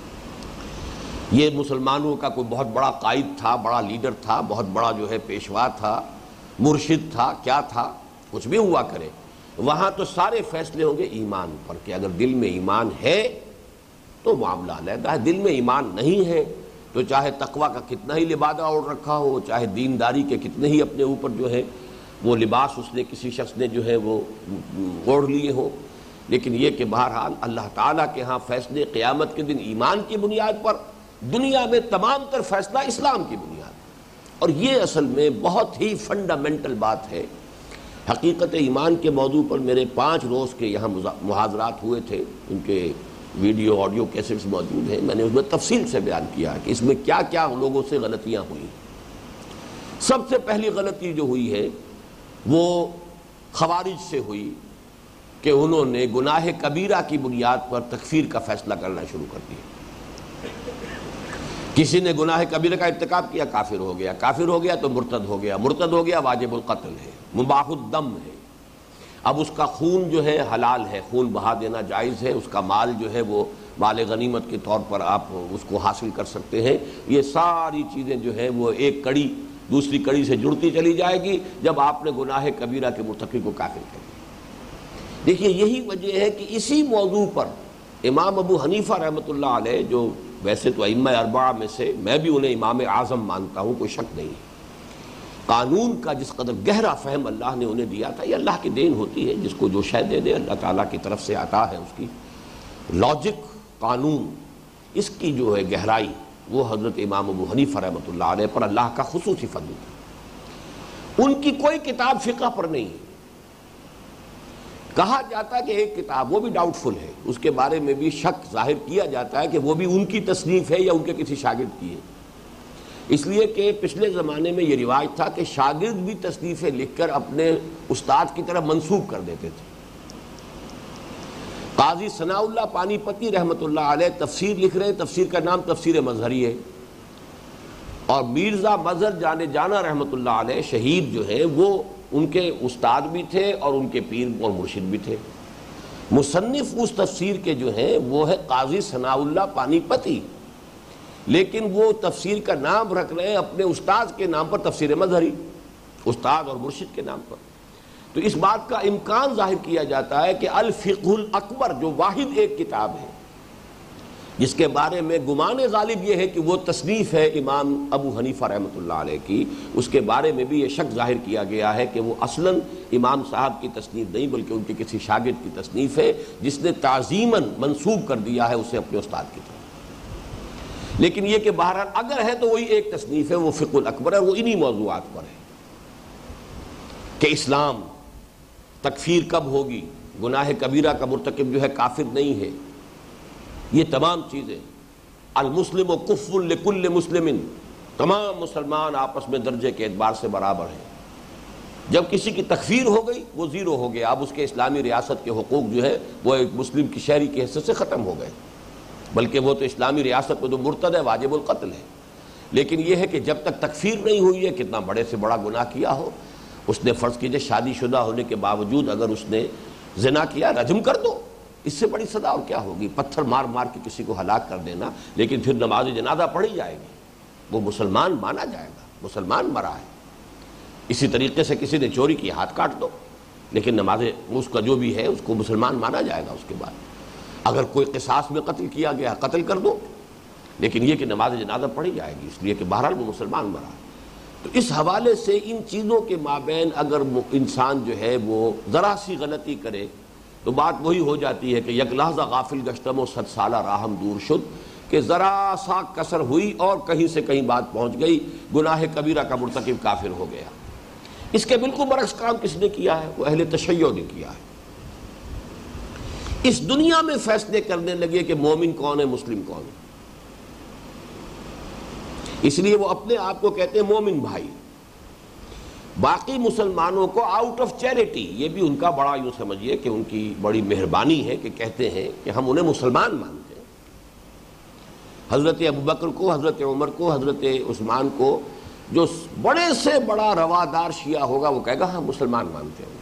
یہ مسلمانوں کا کوئی بہت بڑا قائد تھا، بڑا لیڈر تھا، بہت بڑا جو ہے پیشوا تھا، مرشد تھا، کیا تھا، کچھ بھی ہوا کرے، وہاں تو سارے فیصلے ہوں گے ایمان پر، کہ اگر دل میں ایمان ہے تو معاملہ علیحدہ ہے، دل میں ایمان نہیں ہے تو چاہے تقویٰ کا کتنا ہی لبادہ اوڑھ رکھا ہو، چاہے دینداری کے کتنے ہی اپنے اوپر جو ہے وہ لباس اس نے کسی شخص نے جو ہے وہ اوڑھ لیے ہو، لیکن یہ کہ بہرحال اللہ تعالیٰ کے ہاں فیصلے قیامت کے دن ایمان کی بنیاد پر، دنیا میں تمام تر فیصلہ اسلام کی بنیاد پر۔ اور یہ اصل میں بہت ہی فنڈامنٹل بات ہے۔ حقیقت ایمان کے موضوع پر میرے پانچ روز کے یہاں محاضرات ہوئے تھے، ان کے ویڈیو آڈیو کیسٹس موجود ہیں، میں نے اس میں تفصیل سے بیان کیا کہ اس میں کیا کیا لوگوں سے غلطیاں ہوئی۔ سب سے پہلی غلطی جو ہوئی ہے وہ خوارج سے ہوئی کہ انہوں نے گناہ کبیرہ کی بنیاد پر تکفیر کا فیصلہ کرنا شروع کر دیا۔ کسی نے گناہ کبیرہ کا ارتکاب کیا، کافر ہو گیا، کافر ہو گیا تو مرتد ہو گیا، مرتد ہو گیا واجب القتل ہے، مباح الدم ہے، اب اس کا خون جو ہے حلال ہے، خون بہا دینا جائز ہے، اس کا مال جو ہے وہ مال غنیمت کے طور پر آپ اس کو حاصل کر سکتے ہیں۔ یہ ساری چیزیں جو ہے وہ ایک کڑی دوسری کڑی سے جڑتی چلی جائے گی جب آپ نے گناہ کبیرہ کے مرتکب کو کافر کر دیا۔ دیکھیے یہی وجہ ہے کہ اسی موضوع پر امام ابو حنیفہ رحمۃ اللہ علیہ، جو ویسے تو ائمہ اربعہ میں سے میں بھی انہیں امام اعظم مانتا ہوں، کوئی شک نہیں، قانون کا جس قدر گہرا فہم اللہ نے انہیں دیا تھا، یہ اللہ کی دین ہوتی ہے، جس کو جو شے دے دے اللہ تعالیٰ کی طرف سے عطا ہے، اس کی لاجک، قانون، اس کی جو ہے گہرائی، وہ حضرت امام ابو حنیفہ رحمۃ اللہ علیہ پر اللہ کا خصوصی فضل تھا۔ ان کی کوئی کتاب فقہ پر نہیں ہے، کہا جاتا ہے کہ ایک کتاب، وہ بھی ڈاؤٹ فل ہے، اس کے بارے میں بھی شک ظاہر کیا جاتا ہے کہ وہ بھی ان کی تصنیف ہے یا ان کے کسی شاگرد کی ہے، اس لیے کہ پچھلے زمانے میں یہ رواج تھا کہ شاگرد بھی تصنیفیں لکھ کر اپنے استاد کی طرف منسوب کر دیتے تھے۔ قاضی ثناء اللہ پانی پتی رحمۃ اللہ علیہ تفسیر لکھ رہے ہیں، تفسیر کا نام تفسیر مظہری ہے، اور مرزا مظہر جانے جانا رحمۃ اللہ علیہ شہید جو ہیں وہ ان کے استاد بھی تھے اور ان کے پیر اور مرشد بھی تھے۔ مصنف اس تفسیر کے جو ہیں وہ ہے قاضی ثناء اللہ پانی پتی، لیکن وہ تفسیر کا نام رکھ رہے ہیں اپنے استاد کے نام پر، تفسیر مظہری، استاد اور مرشد کے نام پر۔ تو اس بات کا امکان ظاہر کیا جاتا ہے کہ الفقہ الاکبر جو واحد ایک کتاب ہے جس کے بارے میں گمان غالب یہ ہے کہ وہ تصنیف ہے امام ابو حنیفہ رحمۃ اللہ علیہ کی، اس کے بارے میں بھی یہ شک ظاہر کیا گیا ہے کہ وہ اصلاً امام صاحب کی تصنیف نہیں بلکہ ان کے کسی شاگرد کی تصنیف ہے جس نے تعظیماً منسوب کر دیا ہے اسے اپنے استاد کی طرف۔ لیکن یہ کہ بہرحال اگر ہے تو وہی ایک تصنیف ہے، وہ فقہ الاکبر ہے، وہ انہی موضوعات پر ہے کہ اسلام تکفیر کب ہوگی، گناہ کبیرہ کا مرتکب جو ہے کافر نہیں ہے، یہ تمام چیزیں، المسلم و کف لکل مسلم، تمام مسلمان آپس میں درجے کے اعتبار سے برابر ہیں۔ جب کسی کی تکفیر ہو گئی وہ زیرو ہو گیا، اب اس کے اسلامی ریاست کے حقوق جو ہے وہ ایک مسلم کی شہری کی حیثیت سے ختم ہو گئے، بلکہ وہ تو اسلامی ریاست میں تو مرتد ہے، واجب القتل ہے۔ لیکن یہ ہے کہ جب تک تکفیر نہیں ہوئی ہے، کتنا بڑے سے بڑا گناہ کیا ہو، اس نے فرض کیجئے شادی شدہ ہونے کے باوجود اگر اس نے زنا کیا، رجم کر دو، اس سے بڑی سزا اور کیا ہوگی، پتھر مار مار کے کسی کو ہلاک کر دینا، لیکن پھر نماز جنازہ پڑھی جائے گی، وہ مسلمان مانا جائے گا، مسلمان مرا ہے۔ اسی طریقے سے کسی نے چوری کی، ہاتھ کاٹ دو، لیکن نماز اس کا جو بھی ہے اس کو مسلمان مانا جائے گا۔ اس کے بعد اگر کوئی قصاص میں قتل کیا گیا، قتل کر دو، لیکن یہ کہ نماز جنازہ پڑھی جائے گی، اس لیے کہ بہرحال وہ مسلمان مرا ہے۔ تو اس حوالے سے ان چیزوں کے مابین اگر انسان جو ہے وہ ذرا سی غلطی کرے تو بات وہی ہو جاتی ہے کہ یک لحظہ غافل گشتم و صد سالہ راہم دور شد، کہ ذرا سا کسر ہوئی اور کہیں سے کہیں بات پہنچ گئی، گناہ کبیرہ کا مرتکب کافر ہو گیا۔ اس کے بالکل برعکس کام کس نے کیا ہے؟ وہ اہل تشیع نے کیا ہے۔ اس دنیا میں فیصلے کرنے لگے کہ مومن کون ہے، مسلم کون ہے۔ اس لیے وہ اپنے آپ کو کہتے ہیں مومن بھائی، باقی مسلمانوں کو آؤٹ آف چیریٹی، یہ بھی ان کا بڑا یوں سمجھیے کہ ان کی بڑی مہربانی ہے کہ کہتے ہیں کہ ہم انہیں مسلمان مانتے ہیں۔ حضرت ابوبکر کو، حضرت عمر کو، حضرت عثمان کو جو بڑے سے بڑا روادار شیعہ ہوگا وہ کہے گا ہم مسلمان مانتے ہیں۔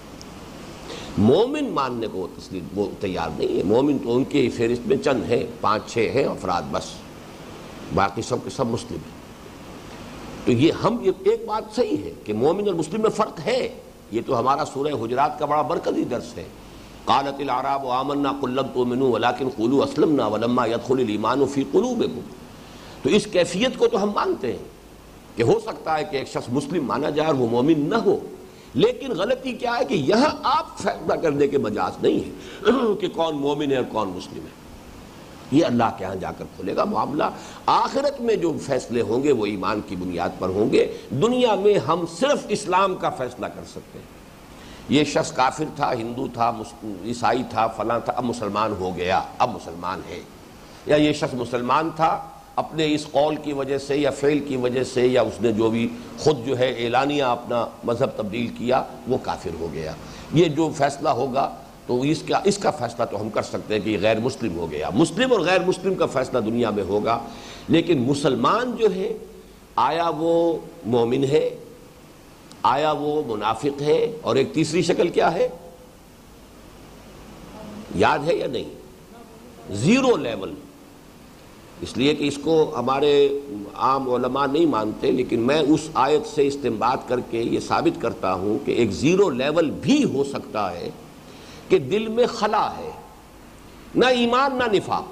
مومن ماننے کو وہ تسلیم وہ تیار نہیں ہے۔ مومن تو ان کی فہرست میں چند ہیں، پانچ چھ ہیں افراد بس، باقی سب کے سب مسلم ہیں۔ تو یہ ہم یہ ایک بات صحیح ہے کہ مومن اور مسلم میں فرق ہے، یہ تو ہمارا سورہ حجرات کا بڑا برکتی درس ہے۔ قالت الاعراب آمنا قل لم تؤمنوا ولكن قولوا اسلمنا ولما يدخل الايمان في قلوبكم۔ تو اس کیفیت کو تو ہم مانتے ہیں کہ ہو سکتا ہے کہ ایک شخص مسلم مانا جائے اور وہ مومن نہ ہو، لیکن غلطی کیا ہے کہ یہاں آپ فیصلہ کرنے کے مجاز نہیں ہے کہ کون مومن ہے اور کون مسلم ہے۔ یہ اللہ کے ہاں جا کر کھولے گا معاملہ۔ آخرت میں جو فیصلے ہوں گے وہ ایمان کی بنیاد پر ہوں گے، دنیا میں ہم صرف اسلام کا فیصلہ کر سکتے ہیں۔ یہ شخص کافر تھا، ہندو تھا، عیسائی تھا، فلاں تھا، اب مسلمان ہو گیا، اب مسلمان ہے۔ یا یہ شخص مسلمان تھا، اپنے اس قول کی وجہ سے یا فعل کی وجہ سے یا اس نے جو بھی خود جو ہے اعلانیہ اپنا مذہب تبدیل کیا وہ کافر ہو گیا۔ یہ جو فیصلہ ہوگا تو اس کا اس کا فیصلہ تو ہم کر سکتے ہیں کہ یہ غیر مسلم ہو گیا۔ مسلم اور غیر مسلم کا فیصلہ دنیا میں ہوگا، لیکن مسلمان جو ہے آیا وہ مومن ہے، آیا وہ منافق ہے، اور ایک تیسری شکل کیا ہے یاد ہے یا نہیں؟ Zero level. اس لیے کہ اس کو ہمارے عام علماء نہیں مانتے، لیکن میں اس آیت سے استنباط کر کے یہ ثابت کرتا ہوں کہ ایک زیرو لیول بھی ہو سکتا ہے کہ دل میں خلا ہے، نہ ایمان نہ نفاق،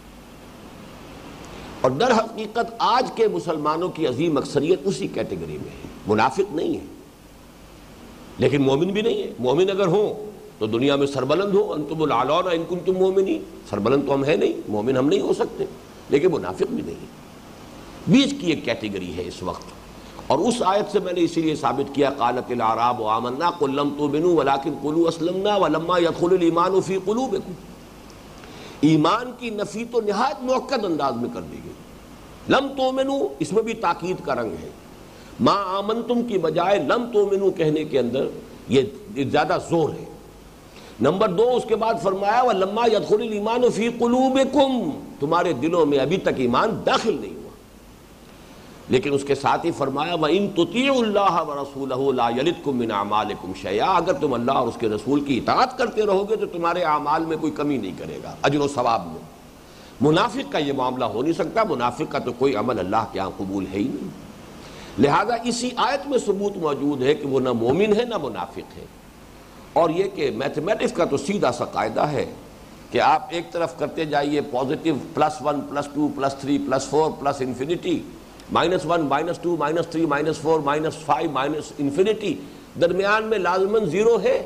اور در حقیقت آج کے مسلمانوں کی عظیم اکثریت اسی کیٹیگری میں ہے، منافق نہیں ہے لیکن مومن بھی نہیں ہے۔ مومن اگر ہوں تو دنیا میں سربلند ہو، انتم الاعلون ان کنتم مومنین، سربلند تو ہم ہیں نہیں، مومن ہم نہیں ہو سکتے، لیکن منافق بھی نہیں ہے، بیچ کی ایک کیٹیگری ہے اس وقت۔ اور اس آیت سے میں نے اسی لیے ثابت کیا قالت الاعراب آمنا قل لم تؤمنوا ولكن قولوا اسلمنا ولما يدخل الايمان في قلوبكم۔ ایمان کی نفی تو نہایت مؤکد انداز میں کر دی گئی۔ لم تؤمنوا اس میں بھی تاکید کا رنگ ہے، ما آمنتم کی بجائے لم تؤمنوا کہنے کے اندر یہ زیادہ زور ہے۔ نمبر دو اس کے بعد فرمایا وَلَمَّا يَدْخُلِ الْإِيمَانُ فِي قُلُوبِكُمْ، تمہارے دلوں میں ابھی تک ایمان داخل نہیں ہوا، لیکن اس کے ساتھ ہی فرمایا وَإِن تُطِيعُوا اللَّهَ وَرَسُولَهُ لَا يَلِدْكُم مِّنْ أَعْمَالِكُمْ شَيْئًا، اگر تم اللہ اور اس کے رسول کی اطاعت کرتے رہو گے تو تمہارے اعمال میں کوئی کمی نہیں کرے گا، اجر و ثواب میں۔ منافق کا یہ معاملہ ہو نہیں سکتا، منافق کا تو کوئی عمل اللہ کے ہاں قبول ہے ہی نہیں۔ لہذا اسی آیت میں ثبوت موجود ہے کہ وہ نہ مومن ہے نہ منافق ہے۔ اور یہ کہ میتھمیٹکس کا تو سیدھا سا قاعدہ ہے کہ آپ ایک طرف کرتے جائیے positive plus one plus two plus three plus four plus infinity, minus one minus two minus three minus four minus five minus infinity, درمیان میں لازماً زیرو ہے۔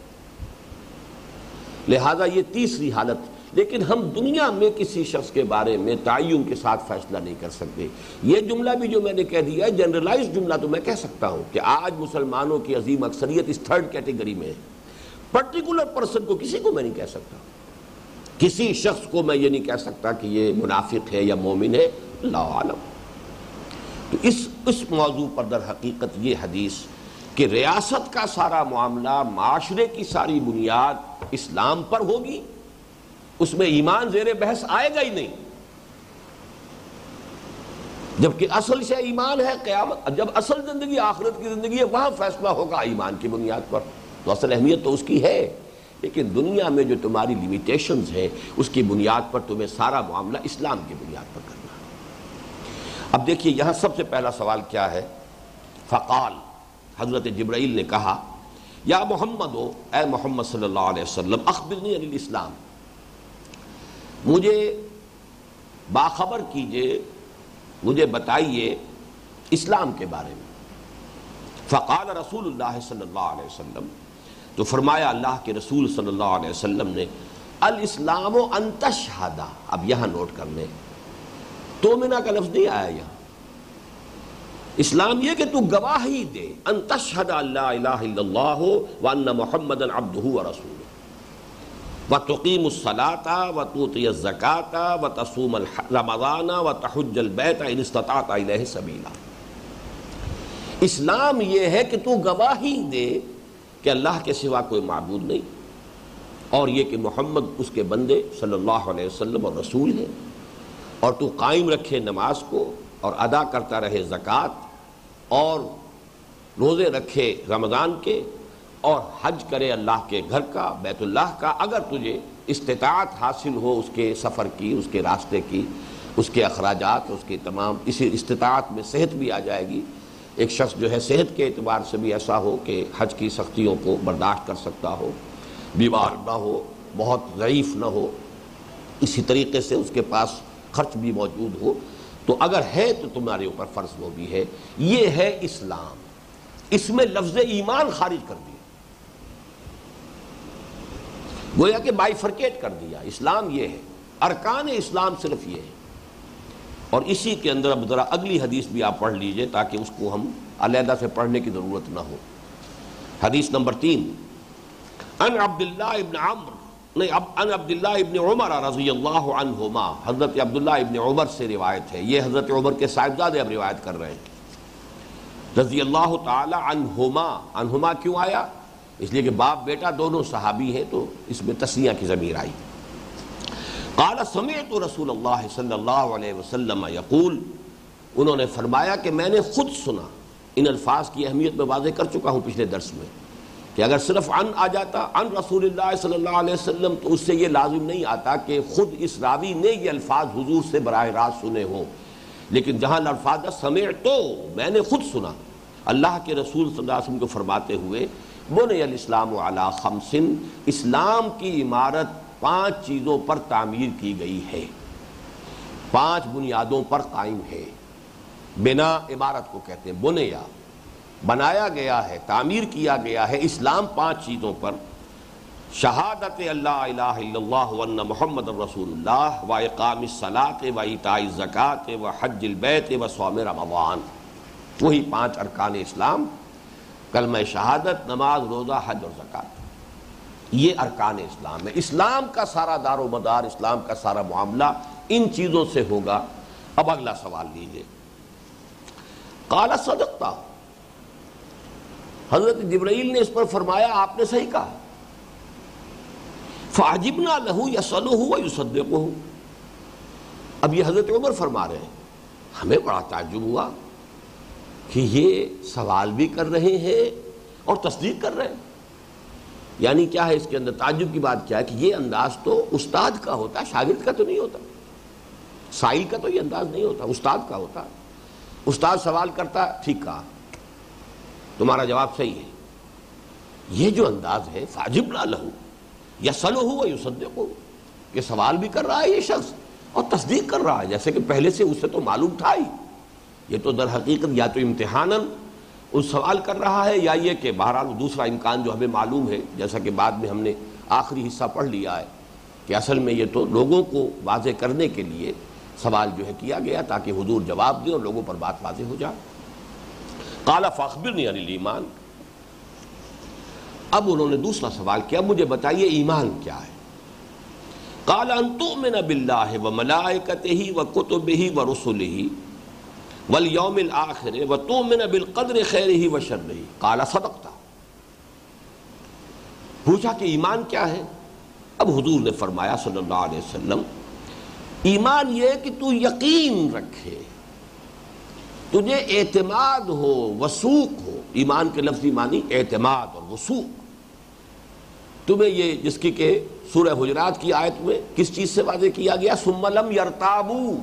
لہذا یہ تیسری حالت، لیکن ہم دنیا میں کسی شخص کے بارے میں تعین کے ساتھ فیصلہ نہیں کر سکتے۔ یہ جملہ بھی جو میں نے کہہ دیا ہے جنرلائز جملہ تو میں کہہ سکتا ہوں کہ آج مسلمانوں کی عظیم اکثریت اس تھرڈ کیٹیگری میں ہے۔ پرٹیکولر پرسن کو کسی کو میں نہیں کہہ سکتا، کسی شخص کو میں یہ نہیں کہہ سکتا کہ یہ منافق ہے یا مومن ہے، اللہ عالم۔ تو اس اس موضوع پر در حقیقت یہ حدیث کہ ریاست کا سارا معاملہ، معاشرے کی ساری بنیاد اسلام پر ہوگی، اس میں ایمان زیر بحث آئے گا ہی نہیں، جبکہ اصل سے ایمان ہے قیامت، جب اصل زندگی آخرت کی زندگی ہے وہاں فیصلہ ہوگا ایمان کی بنیاد پر، تو اصل اہمیت تو اس کی ہے، لیکن دنیا میں جو تمہاری لیمیٹیشنز ہیں اس کی بنیاد پر تمہیں سارا معاملہ اسلام کی بنیاد پر کرنا ہے۔ اب دیکھیے یہاں سب سے پہلا سوال کیا ہے؟ فقال، حضرت جبرائیل نے کہا یا محمد ہو، اے محمد صلی اللہ علیہ وسلم، اخبرنی عن الاسلام، مجھے باخبر کیجئے، مجھے بتائیے اسلام کے بارے میں۔ فقال رسول اللہ صلی اللہ علیہ وسلم، تو فرمایا اللہ کے رسول صلی اللہ علیہ وسلم نے الاسلام ان تشہد، اب یہاں نوٹ کر لیں، تومنا کا لفظ نہیں آیا یہاں. اسلام یہ کہ تو گواہی دے ان تشہد ان لا الہ الا اللہ وان محمدا عبدہ ورسولہ وتقیم الصلاۃ وتؤتی الزکاۃ وتصوم رمضان وتحج البیت ان استطعت الیہ سبیلا. اسلام یہ ہے کہ تو گواہی دے کہ اللہ کے سوا کوئی معبود نہیں، اور یہ کہ محمد اس کے بندے صلی اللہ علیہ وسلم اور رسول ہے، اور تو قائم رکھے نماز کو اور ادا کرتا رہے زکوٰۃ اور روزے رکھے رمضان کے اور حج کرے اللہ کے گھر کا، بیت اللہ کا، اگر تجھے استطاعت حاصل ہو اس کے سفر کی، اس کے راستے کی، اس کے اخراجات، اس کے تمام. اسی استطاعت میں صحت بھی آ جائے گی. ایک شخص جو ہے صحت کے اعتبار سے بھی ایسا ہو کہ حج کی سختیوں کو برداشت کر سکتا ہو، بیمار نہ ہو، بہت ضعیف نہ ہو، اسی طریقے سے اس کے پاس خرچ بھی موجود ہو، تو اگر ہے تو تمہارے اوپر فرض وہ بھی ہے. یہ ہے اسلام. اس میں لفظ ایمان خارج کر دیا، گویا کہ بائیفرکیٹ کر دیا. اسلام یہ ہے، ارکان اسلام صرف یہ ہے. اور اسی کے اندر اب ذرا اگلی حدیث بھی آپ پڑھ لیجئے تاکہ اس کو ہم علیحدہ سے پڑھنے کی ضرورت نہ ہو. حدیث نمبر تین، ان عبداللہ ابن عمر نہیں ان عبداللہ ابن عمر رضی اللہ عنہما، حضرت عبداللہ ابن عمر سے روایت ہے. یہ حضرت عمر کے صاحبزادے اب روایت کر رہے ہیں. رضی اللہ تعالی عنہما، عنہما کیوں آیا؟ اس لیے کہ باپ بیٹا دونوں صحابی ہیں تو اس میں تسنیہ کی ضمیر آئی. قال سمعت رسول اللہ صلی اللہ علیہ وسلم یقول، انہوں نے فرمایا کہ میں نے خود سنا. ان الفاظ کی اہمیت میں واضح کر چکا ہوں پچھلے درس میں کہ اگر صرف عن آ جاتا، عن رسول اللہ صلی اللہ علیہ وسلم، تو اس سے یہ لازم نہیں آتا کہ خود اس راوی نے یہ الفاظ حضور سے براہ راست سنے ہوں. لیکن جہاں الفاظ سمعت، تو میں نے خود سنا اللہ کے رسول صلی اللہ علیہ وسلم کو فرماتے ہوئے، بنی الاسلام علی خمس، اسلام کی عمارت پانچ چیزوں پر تعمیر کی گئی ہے، پانچ بنیادوں پر قائم ہے. بنا عمارت کو کہتے ہیں، بنیا بنایا گیا ہے، تعمیر کیا گیا ہے اسلام پانچ چیزوں پر: شہادت اللہ الہ الا اللہ وان محمد رسول اللہ، و اقام الصلاۃ و ایتاء الزکوٰۃ و حج البیت و صوم رمضان. وہی پانچ ارکان اسلام، کلمہ شہادت، نماز، روزہ، حج اور زکوٰۃ. یہ ارکان اسلام ہے. اسلام کا سارا دار و مدار، اسلام کا سارا معاملہ ان چیزوں سے ہوگا. اب اگلا سوال لیجیے. قال صدقتا، حضرت جبرائیل نے اس پر فرمایا آپ نے صحیح کہا. فعجبنا له يسأله ويصدقه. اب یہ حضرت عمر فرما رہے ہیں، ہمیں بڑا تعجب ہوا کہ یہ سوال بھی کر رہے ہیں اور تصدیق کر رہے ہیں. یعنی کیا ہے اس کے اندر تعجب کی بات؟ کیا ہے کہ یہ انداز تو استاد کا ہوتا ہے، شاگرد کا تو نہیں ہوتا. سائل کا تو یہ انداز نہیں ہوتا، استاد کا ہوتا. استاد سوال کرتا، ٹھیک کہا، تمہارا جواب صحیح ہے. یہ جو انداز ہے فعجبنا لہ یسألہ ویصدقہ، یہ سوال بھی کر رہا ہے یہ شخص اور تصدیق کر رہا ہے، جیسے کہ پہلے سے اسے تو معلوم تھا ہی. یہ تو در حقیقت یا تو امتحاناً اس سوال کر رہا ہے، یا یہ کہ بہرحال دوسرا امکان جو ہمیں معلوم ہے، جیسا کہ بعد میں ہم نے آخری حصہ پڑھ لیا ہے کہ اصل میں یہ تو لوگوں کو واضح کرنے کے لیے سوال جو ہے کیا گیا تاکہ حضور جواب دیں اور لوگوں پر بات واضح ہو جائے. قال فاخبرنی عن الایمان، اب انہوں نے دوسرا سوال کیا، مجھے بتائیے ایمان کیا ہے. قال ان تؤمن باللہ وملائکتہ وکتبہ ورسلہ والیوم الآخر وتؤمن بالقدر خیرہ وشرہ. قال صدقت. پوچھا کہ ایمان کیا ہے؟ اب حضور نے فرمایا صلی اللہ علیہ وسلم، ایمان یہ کہ تو یقین رکھے، تجھے اعتماد ہو، وثوق ہو. ایمان کے لفظی معنی اعتماد اور وثوق. تمہیں یہ جس کی کہ سورہ حجرات کی آیت میں کس چیز سے واضح کیا گیا؟ ثم لم یرتابوا،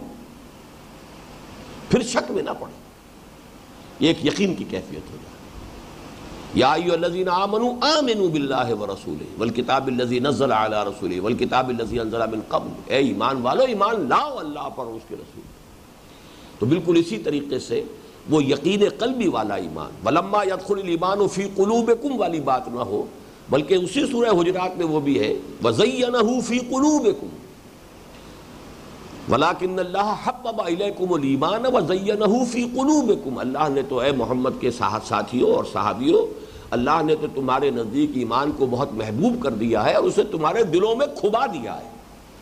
پھر شک میں نہ پڑے. یہ ایک یقین کی کیفیت ہو جائے. یا ایھا الذین آمنوا آمنوا باللہ ورسولہ والکتاب الذی نزل علی رسولہ والکتاب الذی انزل من قبل. اے ایمان والو، ایمان لاؤ اللہ پر اور اس کے رسول. تو بالکل اسی طریقے سے وہ یقین قلبی والا ایمان، ولما يدخل الایمان فی قلوبکم والی بات نہ ہو، بلکہ اسی سورہ حجرات میں وہ بھی ہے وزینہ فی قلوبکم. وَلَٰكِنَّ اللَّهَ حَبَّبَ إِلَيْكُمُ الْإِيمَانَ وَزَيَّنَهُ فِي قُلُوبِكُمْ، اللہ نے تو اے محمد کے ساتھیوں اور صحابیوں، اللہ نے تو تمہارے نزدیک ایمان کو بہت محبوب کر دیا ہے اور اسے تمہارے دلوں میں کھبا دیا ہے،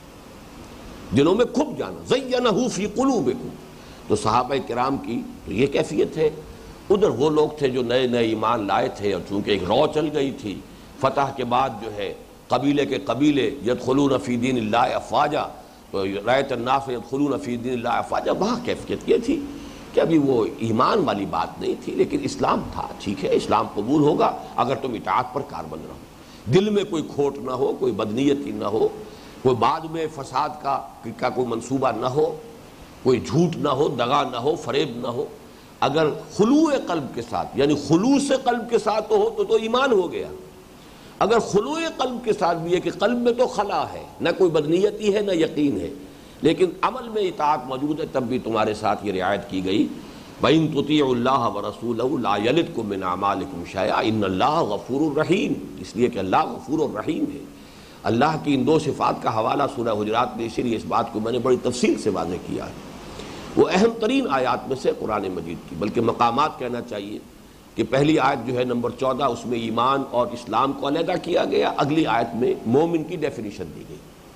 دلوں میں کھب جانا، زَيَّنَهُ فِي قُلُوبِكُمْ۔ تو صحابہ کرام کی تو یہ کیفیت ہے۔ ادھر وہ لوگ تھے جو نئے نئے ایمان لائے تھے، اور چونکہ ایک رو چل گئی تھی فتح کے بعد جو ہے قبیلے کے قبیلے یدخلون فی دین اللہ افواجا، تو رأیت الناس یدخلون فی دین اللہ افواجا، وہاں کیفیت یہ تھی کہ ابھی وہ ایمان والی بات نہیں تھی، لیکن اسلام تھا۔ ٹھیک ہے، اسلام قبول ہوگا اگر تم اطاعت پر کاربند رہو، دل میں کوئی کھوٹ نہ ہو، کوئی بدنیتی نہ ہو، کوئی بعد میں فساد کا کا کوئی منصوبہ نہ ہو، کوئی جھوٹ نہ ہو، دغا نہ ہو، فریب نہ ہو۔ اگر خلوع قلب کے ساتھ، یعنی خلوص قلب کے ساتھ تو ہو تو تو ایمان ہو گیا۔ اگر خلوع قلب کے ساتھ بھی ہے کہ قلب میں تو خلا ہے، نہ کوئی بدنیتی ہے نہ یقین ہے، لیکن عمل میں اطاعت موجود ہے، تب بھی تمہارے ساتھ یہ رعایت کی گئی وَإِن تُطِيعُوا اللَّهَ وَرَسُولَهُ لَا يَلِدْكُم مِّنْ أَعْمَالِكُمْ شَيْئًا إِنَّ اللَّهَ غَفُورٌ رَحِيمٌ، اس لیے کہ اللہ غفور الرحیم ہے۔ اللہ کی ان دو صفات کا حوالہ سورہ حجرات میں، اسی لیے اس بات کو میں نے بڑی تفصیل سے واضح کیا ہے۔ وہ اہم ترین آیات میں سے قرآن مجید کی، بلکہ مقامات کہنا چاہیے کہ پہلی آیت جو ہے نمبر چودہ، اس میں ایمان اور اسلام کو علیحدہ کیا گیا، اگلی آیت میں مومن کی ڈیفینیشن دی گئی۔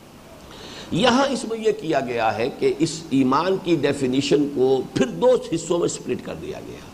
یہاں اس میں یہ کیا گیا ہے کہ اس ایمان کی ڈیفینیشن کو پھر دو حصوں میں سپلٹ کر دیا گیا،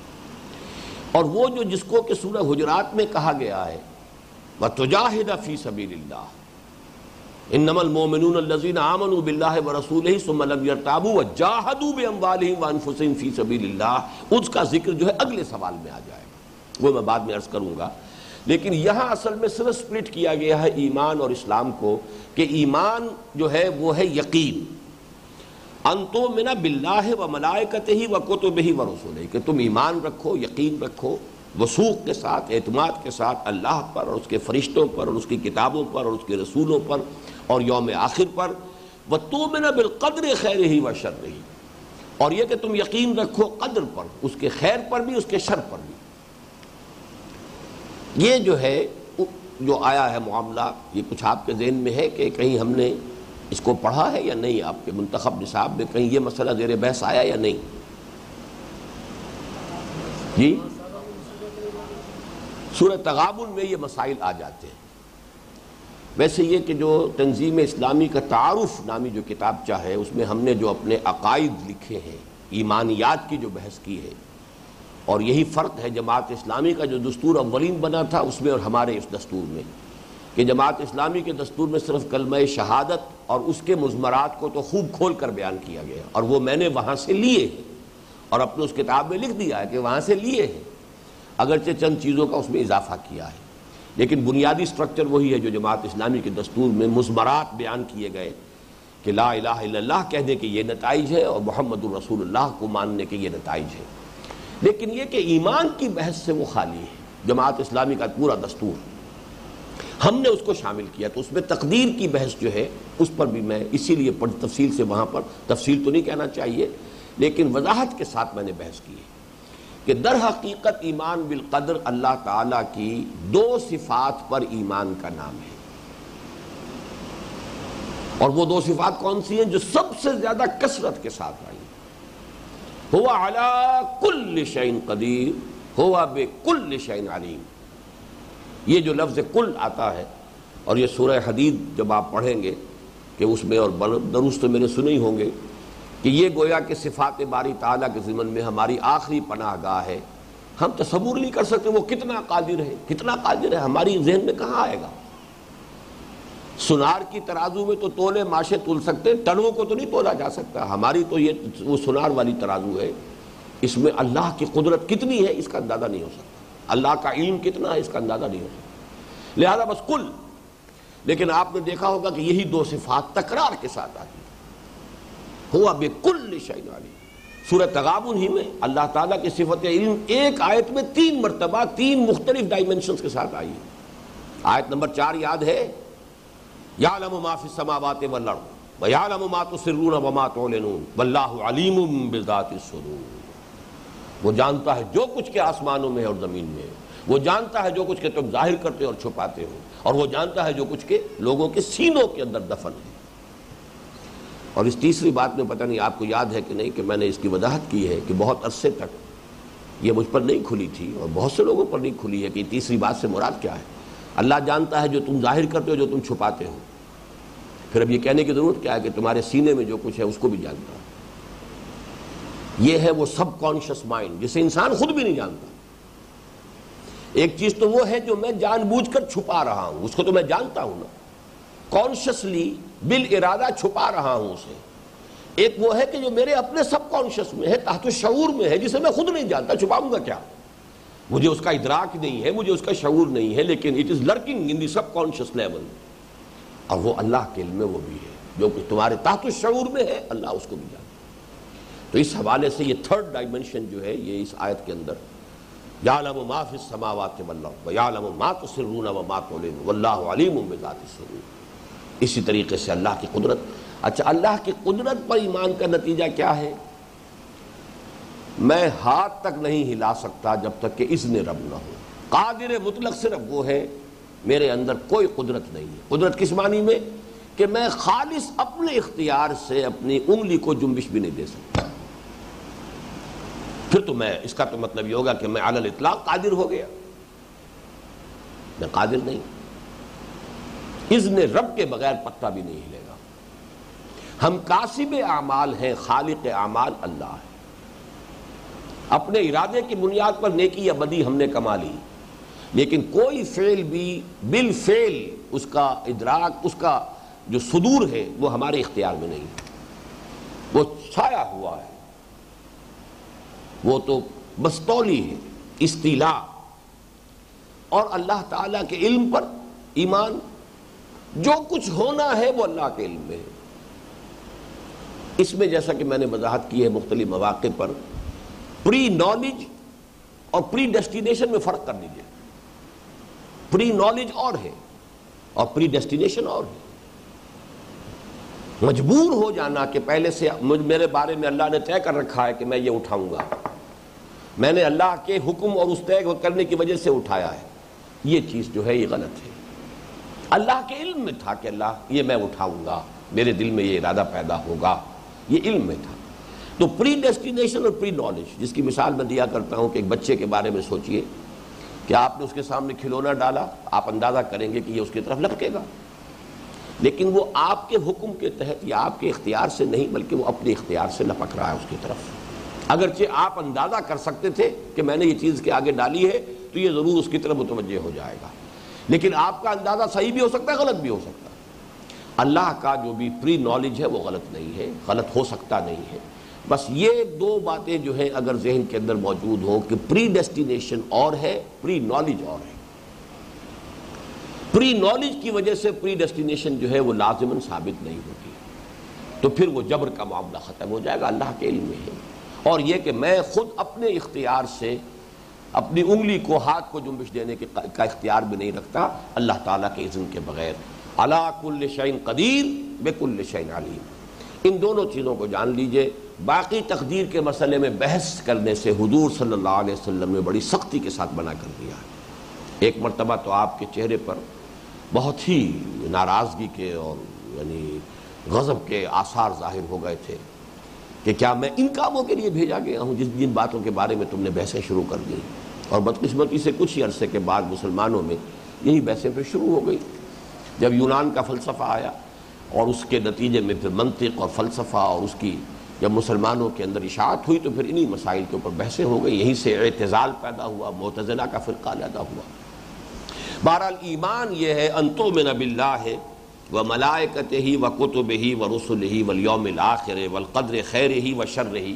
اور وہ جو جس کو کہ سورہ حجرات میں کہا گیا ہے وَتُجَاهِدَ فِي سَبِيلِ اللَّهِ انما المؤمنون الذين آمنوا بالله ورسوله ثم لم يرتابوا وجاهدوا باموالهم وانفسهم في سبيل الله، اس کا ذکر جو ہے اگلے سوال میں آ جائے گا، وہ میں بعد میں عرض کروں گا۔ لیکن یہاں اصل میں صرف سپلٹ کیا گیا ہے ایمان اور اسلام کو، کہ ایمان جو ہے وہ ہے یقین، ان تؤمن باللہ وملائکتہ وکتبہ ورسلہ، کہ تم ایمان رکھو، یقین رکھو وثوق کے ساتھ، اعتماد کے ساتھ اللہ پر اور اس کے فرشتوں پر اور اس کی کتابوں پر اور اس کے رسولوں پر اور یوم آخر پر، وَتُؤْمِنَ بِالْقَدْرِ خَيْرِهِ وَشَرِّهِ، اور یہ کہ تم یقین رکھو قدر پر، اس کے خیر پر بھی اس کے شر پر بھی۔ یہ جو ہے جو آیا ہے معاملہ، یہ کچھ آپ کے ذہن میں ہے کہ کہیں ہم نے اس کو پڑھا ہے یا نہیں؟ آپ کے منتخب نصاب میں کہیں یہ مسئلہ زیر بحث آیا یا نہیں؟ جی، سورہ تغابن میں یہ مسائل آ جاتے ہیں۔ ویسے یہ کہ جو تنظیم اسلامی کا تعارف نامی جو کتابچہ ہے، اس میں ہم نے جو اپنے عقائد لکھے ہیں، ایمانیات کی جو بحث کی ہے، اور یہی فرق ہے جماعت اسلامی کا جو دستور اولین بنا تھا اس میں اور ہمارے اس دستور میں، کہ جماعت اسلامی کے دستور میں صرف کلمہ شہادت اور اس کے مضمرات کو تو خوب کھول کر بیان کیا گیا، اور وہ میں نے وہاں سے لیے ہیں اور اپنے اس کتاب میں لکھ دیا ہے کہ وہاں سے لیے ہیں، اگرچہ چند چیزوں کا اس میں اضافہ کیا ہے، لیکن بنیادی سٹرکچر وہی ہے جو جماعت اسلامی کے دستور میں مضمرات بیان کیے گئے، کہ لا الہ الا اللہ کہنے کے یہ نتائج ہے اور محمد الرسول اللہ کو ماننے کے یہ نتائج ہے۔ لیکن یہ کہ ایمان کی بحث سے وہ خالی ہے جماعت اسلامی کا پورا دستور، ہم نے اس کو شامل کیا، تو اس میں تقدیر کی بحث جو ہے اس پر بھی میں اسی لیے تفصیل سے وہاں پر، تفصیل تو نہیں کہنا چاہیے لیکن وضاحت کے ساتھ میں نے بحث کی ہے کہ در حقیقت ایمان بالقدر اللہ تعالیٰ کی دو صفات پر ایمان کا نام ہے، اور وہ دو صفات کون سی ہیں جو سب سے زیادہ کثرت کے ساتھ آئی؟ ہوا علی کل شیء قدیر، ہوا بکل شیء علیم۔ یہ جو لفظ کل آتا ہے، اور یہ سورہ حدید جب آپ پڑھیں گے کہ اس میں، اور دروس تو میرے سنے ہی ہوں گے، کہ یہ گویا کہ صفات باری تعالیٰ کے ضمن میں ہماری آخری پناہ گاہ ہے۔ ہم تصور نہیں کر سکتے وہ کتنا قادر ہے، کتنا قادر ہے، ہماری ذہن میں کہاں آئے گا؟ سنار کی ترازو میں تو تولے ماشے تول سکتے، ٹنوں کو تو نہیں تولا جا سکتا، ہماری تو یہ وہ سنار والی ترازو ہے، اس میں اللہ کی قدرت کتنی ہے اس کا اندازہ نہیں ہو سکتا، اللہ کا علم کتنا ہے اس کا اندازہ نہیں ہو سکتا، لہذا بس کل۔ لیکن آپ نے دیکھا ہوگا کہ یہی دو صفات تکرار کے ساتھ آتی ہیں، ہوا بکل شیء علیم۔ سورہ تغابن ہی میں اللہ تعالیٰ کی صفت علم ایک آیت میں تین مرتبہ تین مختلف ڈائمنشنز کے ساتھ آئی ہے۔ آیت نمبر چار یاد ہے، یعلم ما فی السماوات والارض ویعلم ما تسرون وما تعلنون واللہ علیم بذات الصدور۔ وہ جانتا ہے جو کچھ کے آسمانوں میں ہے اور زمین میں ہے، وہ جانتا ہے جو کچھ کے تم ظاہر کرتے اور چھپاتے ہو، اور وہ جانتا ہے جو کچھ کے لوگوں کے سینوں کے اندر دفن ہے۔ اور اس تیسری بات میں پتہ نہیں آپ کو یاد ہے کہ نہیں کہ میں نے اس کی وضاحت کی ہے کہ بہت عرصے تک یہ مجھ پر نہیں کھلی تھی اور بہت سے لوگوں پر نہیں کھلی ہے کہ تیسری بات سے مراد کیا ہے۔ اللہ جانتا ہے جو تم ظاہر کرتے ہو، جو تم چھپاتے ہو، پھر اب یہ کہنے کی ضرورت کیا ہے کہ تمہارے سینے میں جو کچھ ہے اس کو بھی جانتا ہے۔ یہ ہے وہ سب کانشس مائنڈ جسے انسان خود بھی نہیں جانتا۔ ایک چیز تو وہ ہے جو میں جان بوجھ کر چھپا رہا ہوں، اس کو تو میں جانتا ہوں نا، کانشسلی بالارادہ چھپا رہا ہوں اسے۔ ایک وہ ہے کہ جو میرے اپنے سب کانشس میں ہے، تحت الشعور میں ہے، جسے میں خود نہیں جانتا، چھپاؤں گا کیا؟ مجھے اس کا ادراک نہیں ہے، مجھے اس کا شعور نہیں ہے، لیکن it is lurking in the subconscious level, اور وہ اللہ کے علم میں وہ بھی ہے، جو کچھ تمہارے تحت الشعور میں ہے اللہ اس کو بھی جانتا۔ تو اس حوالے سے یہ تھرڈ ڈائمنشن جو ہے یہ اس آیت کے اندر یعلم ما فی السماوات والارض ویعلم ما تسرون وما تعلنون واللہ علیم بذات الصدور۔ اسی طریقے سے اللہ کی قدرت۔ اچھا، اللہ کی قدرت پر ایمان کا نتیجہ کیا ہے؟ میں ہاتھ تک نہیں ہلا سکتا جب تک کہ اذن رب نہ ہو۔ قادر مطلق صرف وہ ہے، میرے اندر کوئی قدرت نہیں ہے۔ قدرت کس معنی میں؟ کہ میں خالص اپنے اختیار سے اپنی انگلی کو جنبش بھی نہیں دے سکتا۔ پھر تو میں اس کا تو مطلب یہ ہوگا کہ میں علی الاطلاق قادر ہو گیا، میں قادر نہیں۔ اذن رب کے بغیر پتہ بھی نہیں ہلے گا۔ ہم کاسب اعمال ہیں، خالق اعمال اللہ ہے۔ اپنے ارادے کی بنیاد پر نیکی یا بدی ہم نے کما لی، لیکن کوئی فعل بھی بالفعل اس کا ادراک، اس کا جو صدور ہے وہ ہمارے اختیار میں نہیں، وہ چھایا ہوا ہے، وہ تو بستولی ہے، استیلاء۔ اور اللہ تعالیٰ کے علم پر ایمان، جو کچھ ہونا ہے وہ اللہ کے علم میں ہے۔ اس میں جیسا کہ میں نے وضاحت کی ہے مختلف مواقع پر، پری نالج اور پری ڈیسٹینیشن میں فرق کر لیجیے۔ پری نالج اور ہے اور پری ڈیسٹینیشن اور ہے۔ مجبور ہو جانا کہ پہلے سے میرے بارے میں اللہ نے طے کر رکھا ہے کہ میں یہ اٹھاؤں گا، میں نے اللہ کے حکم اور اس طے کرنے کی وجہ سے اٹھایا ہے، یہ چیز جو ہے یہ غلط ہے۔ اللہ کے علم میں تھا کہ اللہ یہ میں اٹھاؤں گا، میرے دل میں یہ ارادہ پیدا ہوگا، یہ علم میں تھا۔ تو پری ڈیسٹینیشن اور پری نالج، جس کی مثال میں دیا کرتا ہوں کہ ایک بچے کے بارے میں سوچئے کہ آپ نے اس کے سامنے کھلونا ڈالا، آپ اندازہ کریں گے کہ یہ اس کی طرف لپکے گا، لیکن وہ آپ کے حکم کے تحت یا آپ کے اختیار سے نہیں بلکہ وہ اپنے اختیار سے لپک رہا ہے اس کی طرف۔ اگرچہ آپ اندازہ کر سکتے تھے کہ میں نے یہ چیز کے آگے ڈالی ہے تو یہ ضرور اس کی طرف متوجہ ہو جائے گا، لیکن آپ کا اندازہ صحیح بھی ہو سکتا ہے، غلط بھی ہو سکتا ہے۔ اللہ کا جو بھی پری نالج ہے وہ غلط نہیں ہے، غلط ہو سکتا نہیں ہے۔ بس یہ دو باتیں جو ہیں اگر ذہن کے اندر موجود ہوں کہ پری ڈیسٹینیشن اور ہے، پری نالج اور ہے۔ پری نالج کی وجہ سے پری ڈیسٹینیشن جو ہے وہ لازماً ثابت نہیں ہوتی، تو پھر وہ جبر کا معاملہ ختم ہو جائے گا، اللہ کے علم میں ہے۔ اور یہ کہ میں خود اپنے اختیار سے اپنی انگلی کو، ہاتھ کو جنبش دینے کا اختیار بھی نہیں رکھتا اللہ تعالیٰ کے اذن کے بغیر۔ علی کل شیء قدیر بکل شیء علیم۔ ان دونوں چیزوں کو جان لیجئے۔ باقی تقدیر کے مسئلے میں بحث کرنے سے حضور صلی اللہ علیہ وسلم نے بڑی سختی کے ساتھ منع کر دیا ہے۔ ایک مرتبہ تو آپ کے چہرے پر بہت ہی ناراضگی کے اور یعنی غضب کے آثار ظاہر ہو گئے تھے کہ کیا میں ان کاموں کے لیے بھیجا گیا ہوں جس جن باتوں کے بارے میں تم نے بحثیں شروع کر دی۔ اور بدقسمتی سے کچھ ہی عرصے کے بعد مسلمانوں میں یہی بحثیں پھر شروع ہو گئی۔ جب یونان کا فلسفہ آیا اور اس کے نتیجے میں پھر منطق اور فلسفہ اور اس کی جب مسلمانوں کے اندر اشاعت ہوئی تو پھر انہی مسائل کے اوپر بحثیں ہو گئی، یہیں سے اعتزال پیدا ہوا، معتزلہ کا فرقہ پیدا ہوا۔ بہرحال ایمان یہ ہے ان تؤمن باللہ وملائکتہ وکتبہ ورسلہ والیوم الآخر والقدر خیرہ وشرہ۔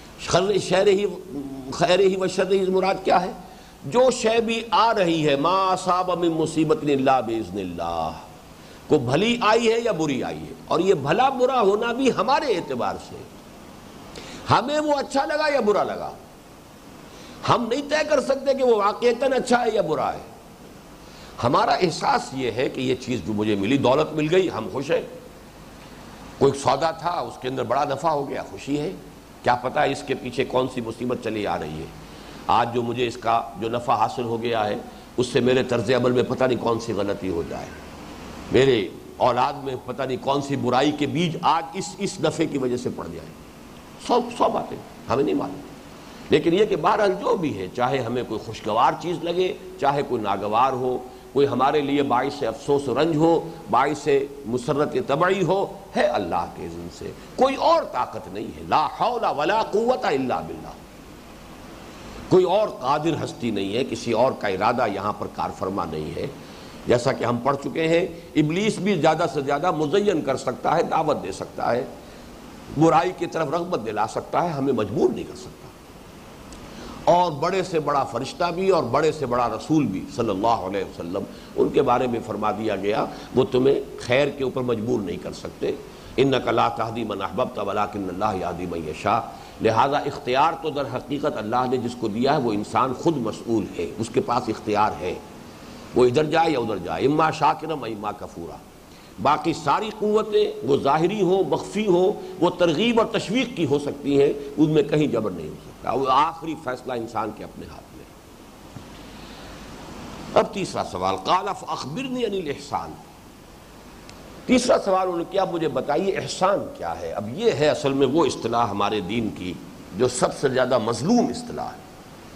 خیرہ وشرہ مراد کیا ہے؟ جو شے بھی آ رہی ہے، ما اصاب من مصیبت الا باذن اللہ، کو بھلی آئی ہے یا بری آئی ہے، اور یہ بھلا برا ہونا بھی ہمارے اعتبار سے، ہمیں وہ اچھا لگا یا برا لگا، ہم نہیں طے کر سکتے کہ وہ واقعتاً اچھا ہے یا برا ہے۔ ہمارا احساس یہ ہے کہ یہ چیز جو مجھے ملی، دولت مل گئی، ہم خوش ہیں۔ کوئی سودا تھا اس کے اندر بڑا نفع ہو گیا، خوشی ہے۔ کیا پتہ اس کے پیچھے کون سی مصیبت چلی آ رہی ہے، آج جو مجھے اس کا جو نفع حاصل ہو گیا ہے اس سے میرے طرز عمل میں پتہ نہیں کون سی غلطی ہو جائے، میرے اولاد میں پتہ نہیں کون سی برائی کے بیج آج اس اس نفع کی وجہ سے پڑ جائیں. سو سو باتیں ہمیں نہیں معلوم. لیکن یہ کہ بہرحال جو بھی ہے، چاہے ہمیں کوئی خوشگوار چیز لگے، چاہے کوئی ناگوار ہو، کوئی ہمارے لیے باعث افسوس و رنج ہو، باعث مسرت طبعی ہو، ہے اللہ کے اذن سے. کوئی اور طاقت نہیں ہے. لا حول ولا قوت الا باللہ. کوئی اور قادر ہستی نہیں ہے، کسی اور کا ارادہ یہاں پر کار فرما نہیں ہے. جیسا کہ ہم پڑھ چکے ہیں، ابلیس بھی زیادہ سے زیادہ مزین کر سکتا ہے، دعوت دے سکتا ہے، برائی کی طرف رغبت دلا سکتا ہے، ہمیں مجبور نہیں کر سکتا. اور بڑے سے بڑا فرشتہ بھی اور بڑے سے بڑا رسول بھی صلی اللہ علیہ وسلم، ان کے بارے میں فرما دیا گیا وہ تمہیں خیر کے اوپر مجبور نہیں کر سکتے. انک لا تہدی من احببت ولکن اللہ یہدی من یشاء. لہذا اختیار تو در حقیقت اللہ نے جس کو دیا ہے وہ انسان خود مسئول ہے، اس کے پاس اختیار ہے، وہ ادھر جائے یا ادھر جائے، اما شاکرا و اما کفورا. باقی ساری قوتیں وہ ظاہری ہوں مخفی ہوں، وہ ترغیب اور تشویق کی ہو سکتی ہیں، ان میں کہیں جبر نہیں ہو سکتا. وہ آخری فیصلہ انسان کے اپنے ہاتھ میں. اب تیسرا سوال، قال فاخبرنی عن الاحسان. تیسرا سوال انہوں نے کیا، مجھے بتائیے احسان کیا ہے. اب یہ ہے اصل میں وہ اصطلاح ہمارے دین کی جو سب سے زیادہ مظلوم اصطلاح ہے.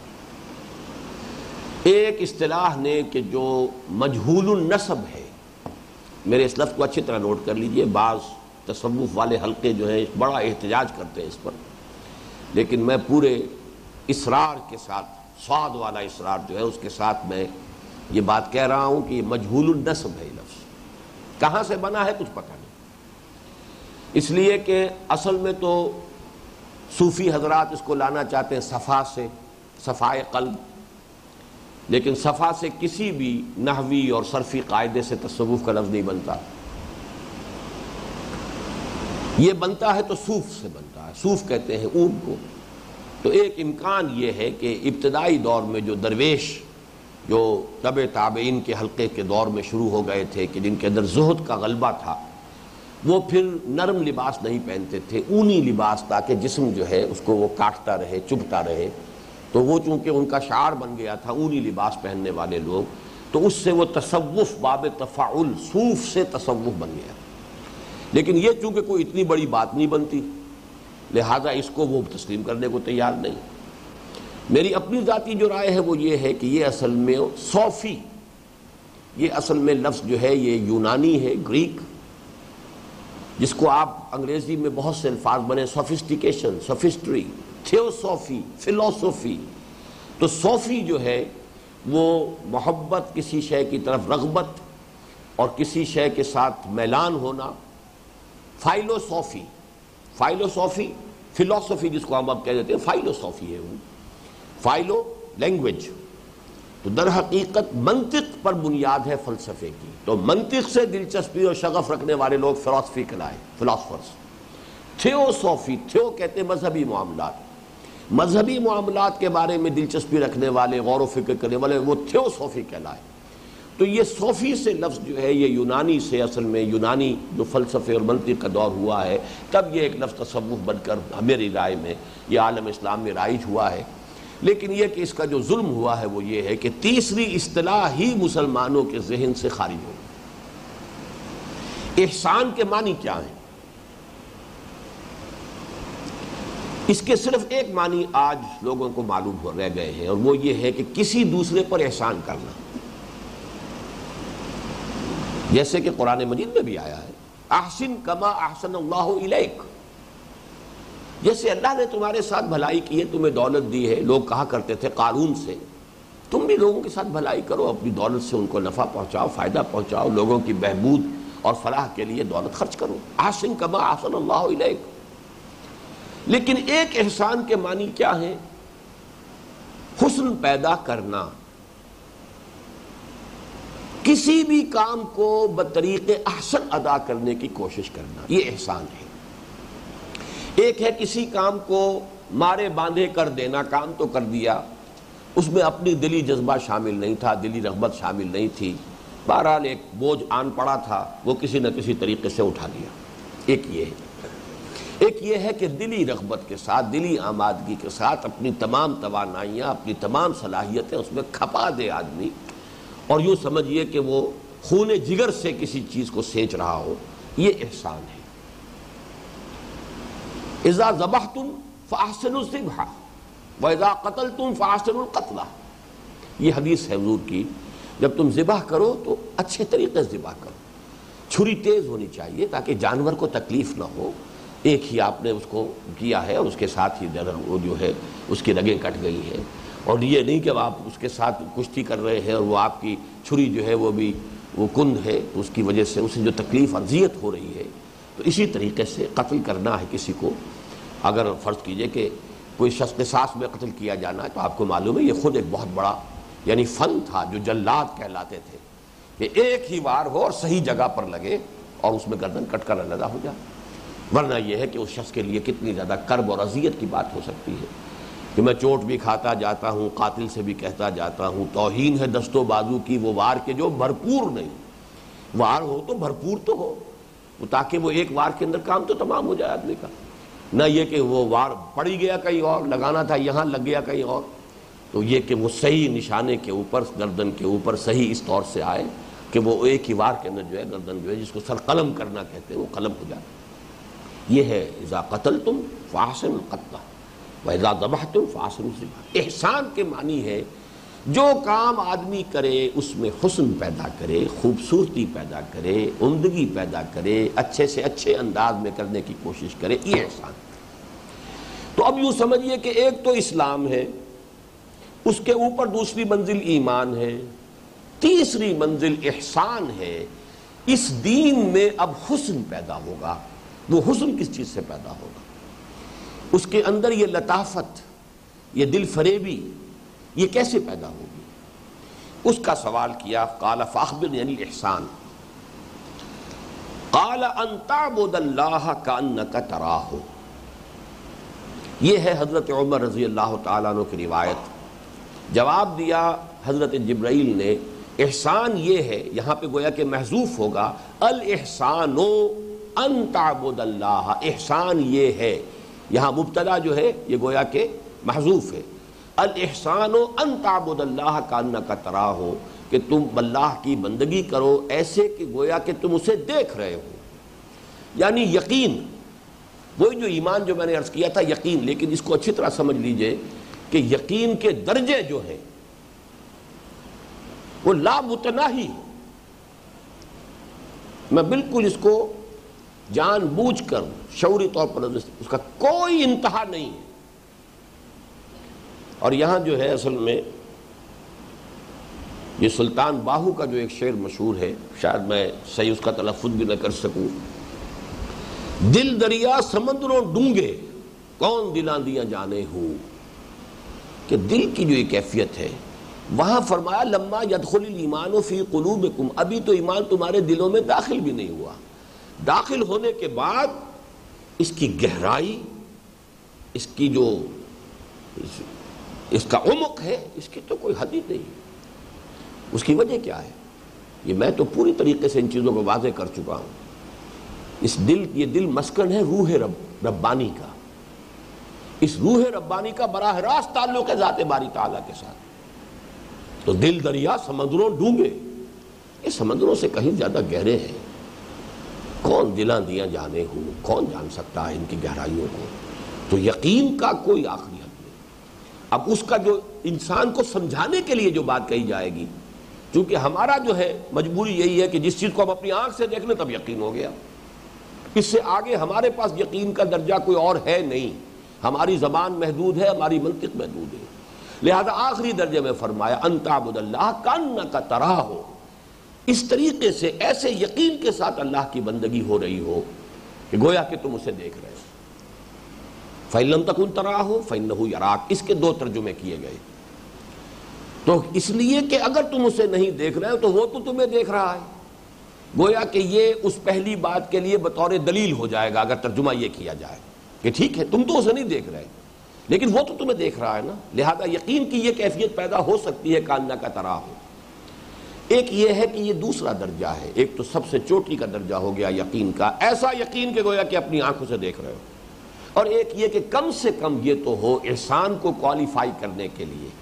ایک اصطلاح نے کہ جو مجہول النسب ہے، میرے اس لفظ کو اچھی طرح نوٹ کر لیجئے. بعض تصوف والے حلقے جو ہیں بڑا احتجاج کرتے ہیں اس پر، لیکن میں پورے اصرار کے ساتھ، صاد والا اصرار جو ہے اس کے ساتھ میں یہ بات کہہ رہا ہوں کہ یہ مجہول النسب ہے. یہ لفظ کہاں سے بنا ہے کچھ پتہ نہیں. اس لیے کہ اصل میں تو صوفی حضرات اس کو لانا چاہتے ہیں صفا سے، صفائے قلب، لیکن صفا سے کسی بھی نحوی اور صرفی قاعدے سے تصوف کا لفظ نہیں بنتا. یہ بنتا ہے تو صوف سے بنتا ہے، صوف کہتے ہیں اونٹ کو. تو ایک امکان یہ ہے کہ ابتدائی دور میں جو درویش جو تبع تابعین کے حلقے کے دور میں شروع ہو گئے تھے کہ جن کے اندر زہد کا غلبہ تھا، وہ پھر نرم لباس نہیں پہنتے تھے، اونی لباس، تاکہ جسم جو ہے اس کو وہ کاٹتا رہے، چبھتا رہے. تو وہ چونکہ ان کا شعار بن گیا تھا اونی لباس پہننے والے لوگ، تو اس سے وہ تصوف باب تفاعل صوف سے تصوف بن گیا. لیکن یہ چونکہ کوئی اتنی بڑی بات نہیں بنتی، لہذا اس کو وہ تسلیم کرنے کو تیار نہیں. میری اپنی ذاتی جو رائے ہے وہ یہ ہے کہ یہ اصل میں صوفی، یہ اصل میں لفظ جو ہے یہ یونانی ہے، گریک، جس کو آپ انگریزی میں بہت سے الفاظ بنے، سوفسٹیکیشن، سوفسٹری، تھیوسوفی، فلسفی. تو صوفی جو ہے وہ محبت، کسی شے کی طرف رغبت اور کسی شے کے ساتھ میلان ہونا. فائلوسوفی، فائلوسوفی، فلسفی جس کو ہم اب کہہ دیتے ہیں، فائلوسوفی ہے وہ. فائلو لینگویج، تو در حقیقت منطق پر بنیاد ہے فلسفے کی. تو منطق سے دلچسپی اور شغف رکھنے والے لوگ فلسفی کہلائے، فلاسفرز. تھیوسوفی، تھیو کہتے ہیں مذہبی معاملات، مذہبی معاملات کے بارے میں دلچسپی رکھنے والے، غور و فکر کرنے والے، وہ تھیوسوفی کہلائے. تو یہ صوفی سے لفظ جو ہے یہ یونانی سے، اصل میں یونانی جو فلسفے اور منطق کا دور ہوا ہے، تب یہ ایک لفظ تصوف بن کر میری رائے میں یہ عالم اسلام میں رائج ہوا ہے. لیکن یہ کہ اس کا جو ظلم ہوا ہے وہ یہ ہے کہ تیسری اصطلاح ہی مسلمانوں کے ذہن سے خارج ہو. احسان کے معنی کیا ہیں؟ اس کے صرف ایک معنی آج لوگوں کو معلوم ہو رہ گئے ہیں، اور وہ یہ ہے کہ کسی دوسرے پر احسان کرنا. جیسے کہ قرآن مجید میں بھی آیا ہے، احسن کما احسن اللہ الیک. جیسے اللہ نے تمہارے ساتھ بھلائی کی ہے، تمہیں دولت دی ہے. لوگ کہا کرتے تھے قارون سے، تم بھی لوگوں کے ساتھ بھلائی کرو، اپنی دولت سے ان کو نفع پہنچاؤ، فائدہ پہنچاؤ، لوگوں کی بہبود اور فلاح کے لیے دولت خرچ کرو. احسن کما احسن اللہ الیک. لیکن ایک احسان کے معنی کیا ہے؟ حسن پیدا کرنا، کسی بھی کام کو بطریق احسن ادا کرنے کی کوشش کرنا، یہ احسان ہے. ایک ہے کسی کام کو مارے باندھے کر دینا، کام تو کر دیا، اس میں اپنی دلی جذبہ شامل نہیں تھا، دلی رغبت شامل نہیں تھی، بہرحال ایک بوجھ آن پڑا تھا، وہ کسی نہ کسی طریقے سے اٹھا دیا. ایک یہ ہے. ایک یہ ہے کہ دلی رغبت کے ساتھ، دلی آمادگی کے ساتھ اپنی تمام توانائیاں، اپنی تمام صلاحیتیں اس میں کھپا دے آدمی، اور یوں سمجھیے کہ وہ خون جگر سے کسی چیز کو سینچ رہا ہو، یہ احسان ہے۔ اذا ذبحتم فاحسنوا الذبح واذا قتلتم فاحسنوا القتلہ، یہ حدیث ہے حضور کی، جب تم ذبح کرو تو اچھے طریقے سے ذبح کرو، چھری تیز ہونی چاہیے تاکہ جانور کو تکلیف نہ ہو، ایک ہی آپ نے اس کو کیا ہے اور اس کے ساتھ ہی وہ جو ہے اس کی رگیں کٹ گئی ہیں، اور یہ نہیں کہ آپ اس کے ساتھ کشتی کر رہے ہیں اور وہ آپ کی چھری جو ہے وہ بھی وہ کند ہے، تو اس کی وجہ سے اسے جو تکلیف اذیت ہو رہی ہے، تو اسی طریقے سے قتل کرنا ہے کسی کو۔ اگر فرض کیجئے کہ کوئی شخص قصاص میں قتل کیا جانا ہے تو آپ کو معلوم ہے یہ خود ایک بہت بڑا یعنی فن تھا جو جلاد کہلاتے تھے، کہ ایک ہی وار ہو اور صحیح جگہ پر لگے اور اس میں گردن کٹ کر علیحدہ ہو جائے، ورنہ یہ ہے کہ اس شخص کے لیے کتنی زیادہ کرب اور اذیت کی بات ہو سکتی ہے کہ میں چوٹ بھی کھاتا جاتا ہوں، قاتل سے بھی کہتا جاتا ہوں، توہین ہے دست و بازو کی وہ وار کے جو بھرپور نہیں، وار ہو تو بھرپور تو ہو، تاکہ وہ ایک وار کے اندر کام تو تمام ہو جائے آدمی کا، نہ یہ کہ وہ وار پڑی گیا کہیں اور، لگانا تھا یہاں لگ گیا کہیں اور، تو یہ کہ وہ صحیح نشانے کے اوپر گردن کے اوپر صحیح اس طور سے آئے کہ وہ ایک ہی وار کے اندر جو ہے گردن جو ہے جس کو سر قلم کرنا کہتے ہیں وہ قلم ہو جائے۔ یہ ہے اذا قتلتم فاحسنوا القتلہ واذا ذبحتم فاحسنوا الذبح۔ احسان کے معنی ہے جو کام آدمی کرے اس میں حسن پیدا کرے، خوبصورتی پیدا کرے، عمدگی پیدا کرے، اچھے سے اچھے انداز میں کرنے کی کوشش کرے، یہ احسان۔ تو اب یوں سمجھیے کہ ایک تو اسلام ہے، اس کے اوپر دوسری منزل ایمان ہے، تیسری منزل احسان ہے۔ اس دین میں اب حسن پیدا ہوگا، وہ حسن کس چیز سے پیدا ہوگا؟ اس کے اندر یہ لطافت، یہ دل فریبی، یہ کیسے پیدا ہوگی؟ اس کا سوال کیا، قال فاخبرنی عن الاحسان، قال ان تعبد اللہ کأنک تراہ۔ یہ ہے حضرت عمر رضی اللہ تعالیٰ عنہ کی روایت۔ جواب دیا حضرت جبرائیل نے، احسان یہ ہے، یہاں پہ گویا کہ محذوف ہوگا، الاحسان ان تعبد اللہ، احسان یہ ہے، یہاں مبتدا جو ہے یہ گویا کہ محذوف ہے، الاحسان ان تعبد اللہ کأنک تراہ، کہ تم اللہ کی بندگی کرو ایسے کہ گویا کہ تم اسے دیکھ رہے ہو، یعنی یقین، وہی جو ایمان جو میں نے عرض کیا تھا یقین، لیکن اس کو اچھی طرح سمجھ لیجئے کہ یقین کے درجے جو ہیں وہ لا متناہی، میں بالکل اس کو جان بوجھ کر شعوری طور پر اس کا کوئی انتہا نہیں ہے۔ اور یہاں جو ہے اصل میں یہ سلطان باہو کا جو ایک شعر مشہور ہے، شاید میں صحیح اس کا تلفظ بھی نہ کر سکوں، دل دریا سمندروں ڈونگے کون دلاں دیاں جانے ہو، کہ دل کی جو یہ کیفیت ہے، وہاں فرمایا لما یدخل الایمان فی قلوبکم، ابھی تو ایمان تمہارے دلوں میں داخل بھی نہیں ہوا، داخل ہونے کے بعد اس کی گہرائی، اس کی جو اس کا عمق ہے، اس کی تو کوئی حد ہی نہیں۔ اس کی وجہ کیا ہے؟ یہ میں تو پوری طریقے سے ان چیزوں کو واضح کر چکا ہوں۔ اس دل یہ دل مسکن ہے روح رب ربانی کا، اس روح ربانی کا براہ راست تعلق ہے ذات باری تعالیٰ کے ساتھ۔ تو دل دریا سمندروں ڈونگے، یہ سمندروں سے کہیں زیادہ گہرے ہیں، کون دلاں دیاں جانے ہو، کون جان سکتا ہے ان کی گہرائیوں کو؟ تو یقین کا کوئی آخری حد نہیں۔ اب اس کا جو انسان کو سمجھانے کے لیے جو بات کہی جائے گی، چونکہ ہمارا جو ہے مجبوری یہی ہے کہ جس چیز کو ہم اپنی آنکھ سے دیکھ لیں تب یقین ہو گیا، اس سے آگے ہمارے پاس یقین کا درجہ کوئی اور ہے نہیں، ہماری زبان محدود ہے، ہماری منطق محدود ہے، لہذا آخری درجے میں فرمایا ان تعبد اللہ کأنک تراہ، اس طریقے سے ایسے یقین کے ساتھ اللہ کی بندگی ہو رہی ہو کہ گویا کہ تم اسے دیکھ رہے ہو۔ فَإِن لَمْ تَكُنْ تَرَاهُ فَإِنَّهُ يَرَاكَ، اس کے دو ترجمے کیے گئے، تو اس لیے کہ اگر تم اسے نہیں دیکھ رہے ہو تو وہ تو تمہیں دیکھ رہا ہے، گویا کہ یہ اس پہلی بات کے لیے بطور دلیل ہو جائے گا اگر ترجمہ یہ کیا جائے کہ ٹھیک ہے تم تو اسے نہیں دیکھ رہے لیکن وہ تو تمہیں دیکھ رہا ہے نا، لہذا یقین کی یہ کیفیت پیدا ہو سکتی ہے کأنک تراہ۔ ایک یہ ہے کہ یہ دوسرا درجہ ہے، ایک تو سب سے چوٹی کا درجہ ہو گیا یقین کا، ایسا یقین کہ گویا کہ اپنی آنکھوں سے دیکھ رہے ہو، اور ایک یہ کہ کم سے کم یہ تو ہو احسان کو کوالیفائی کرنے کے لیے،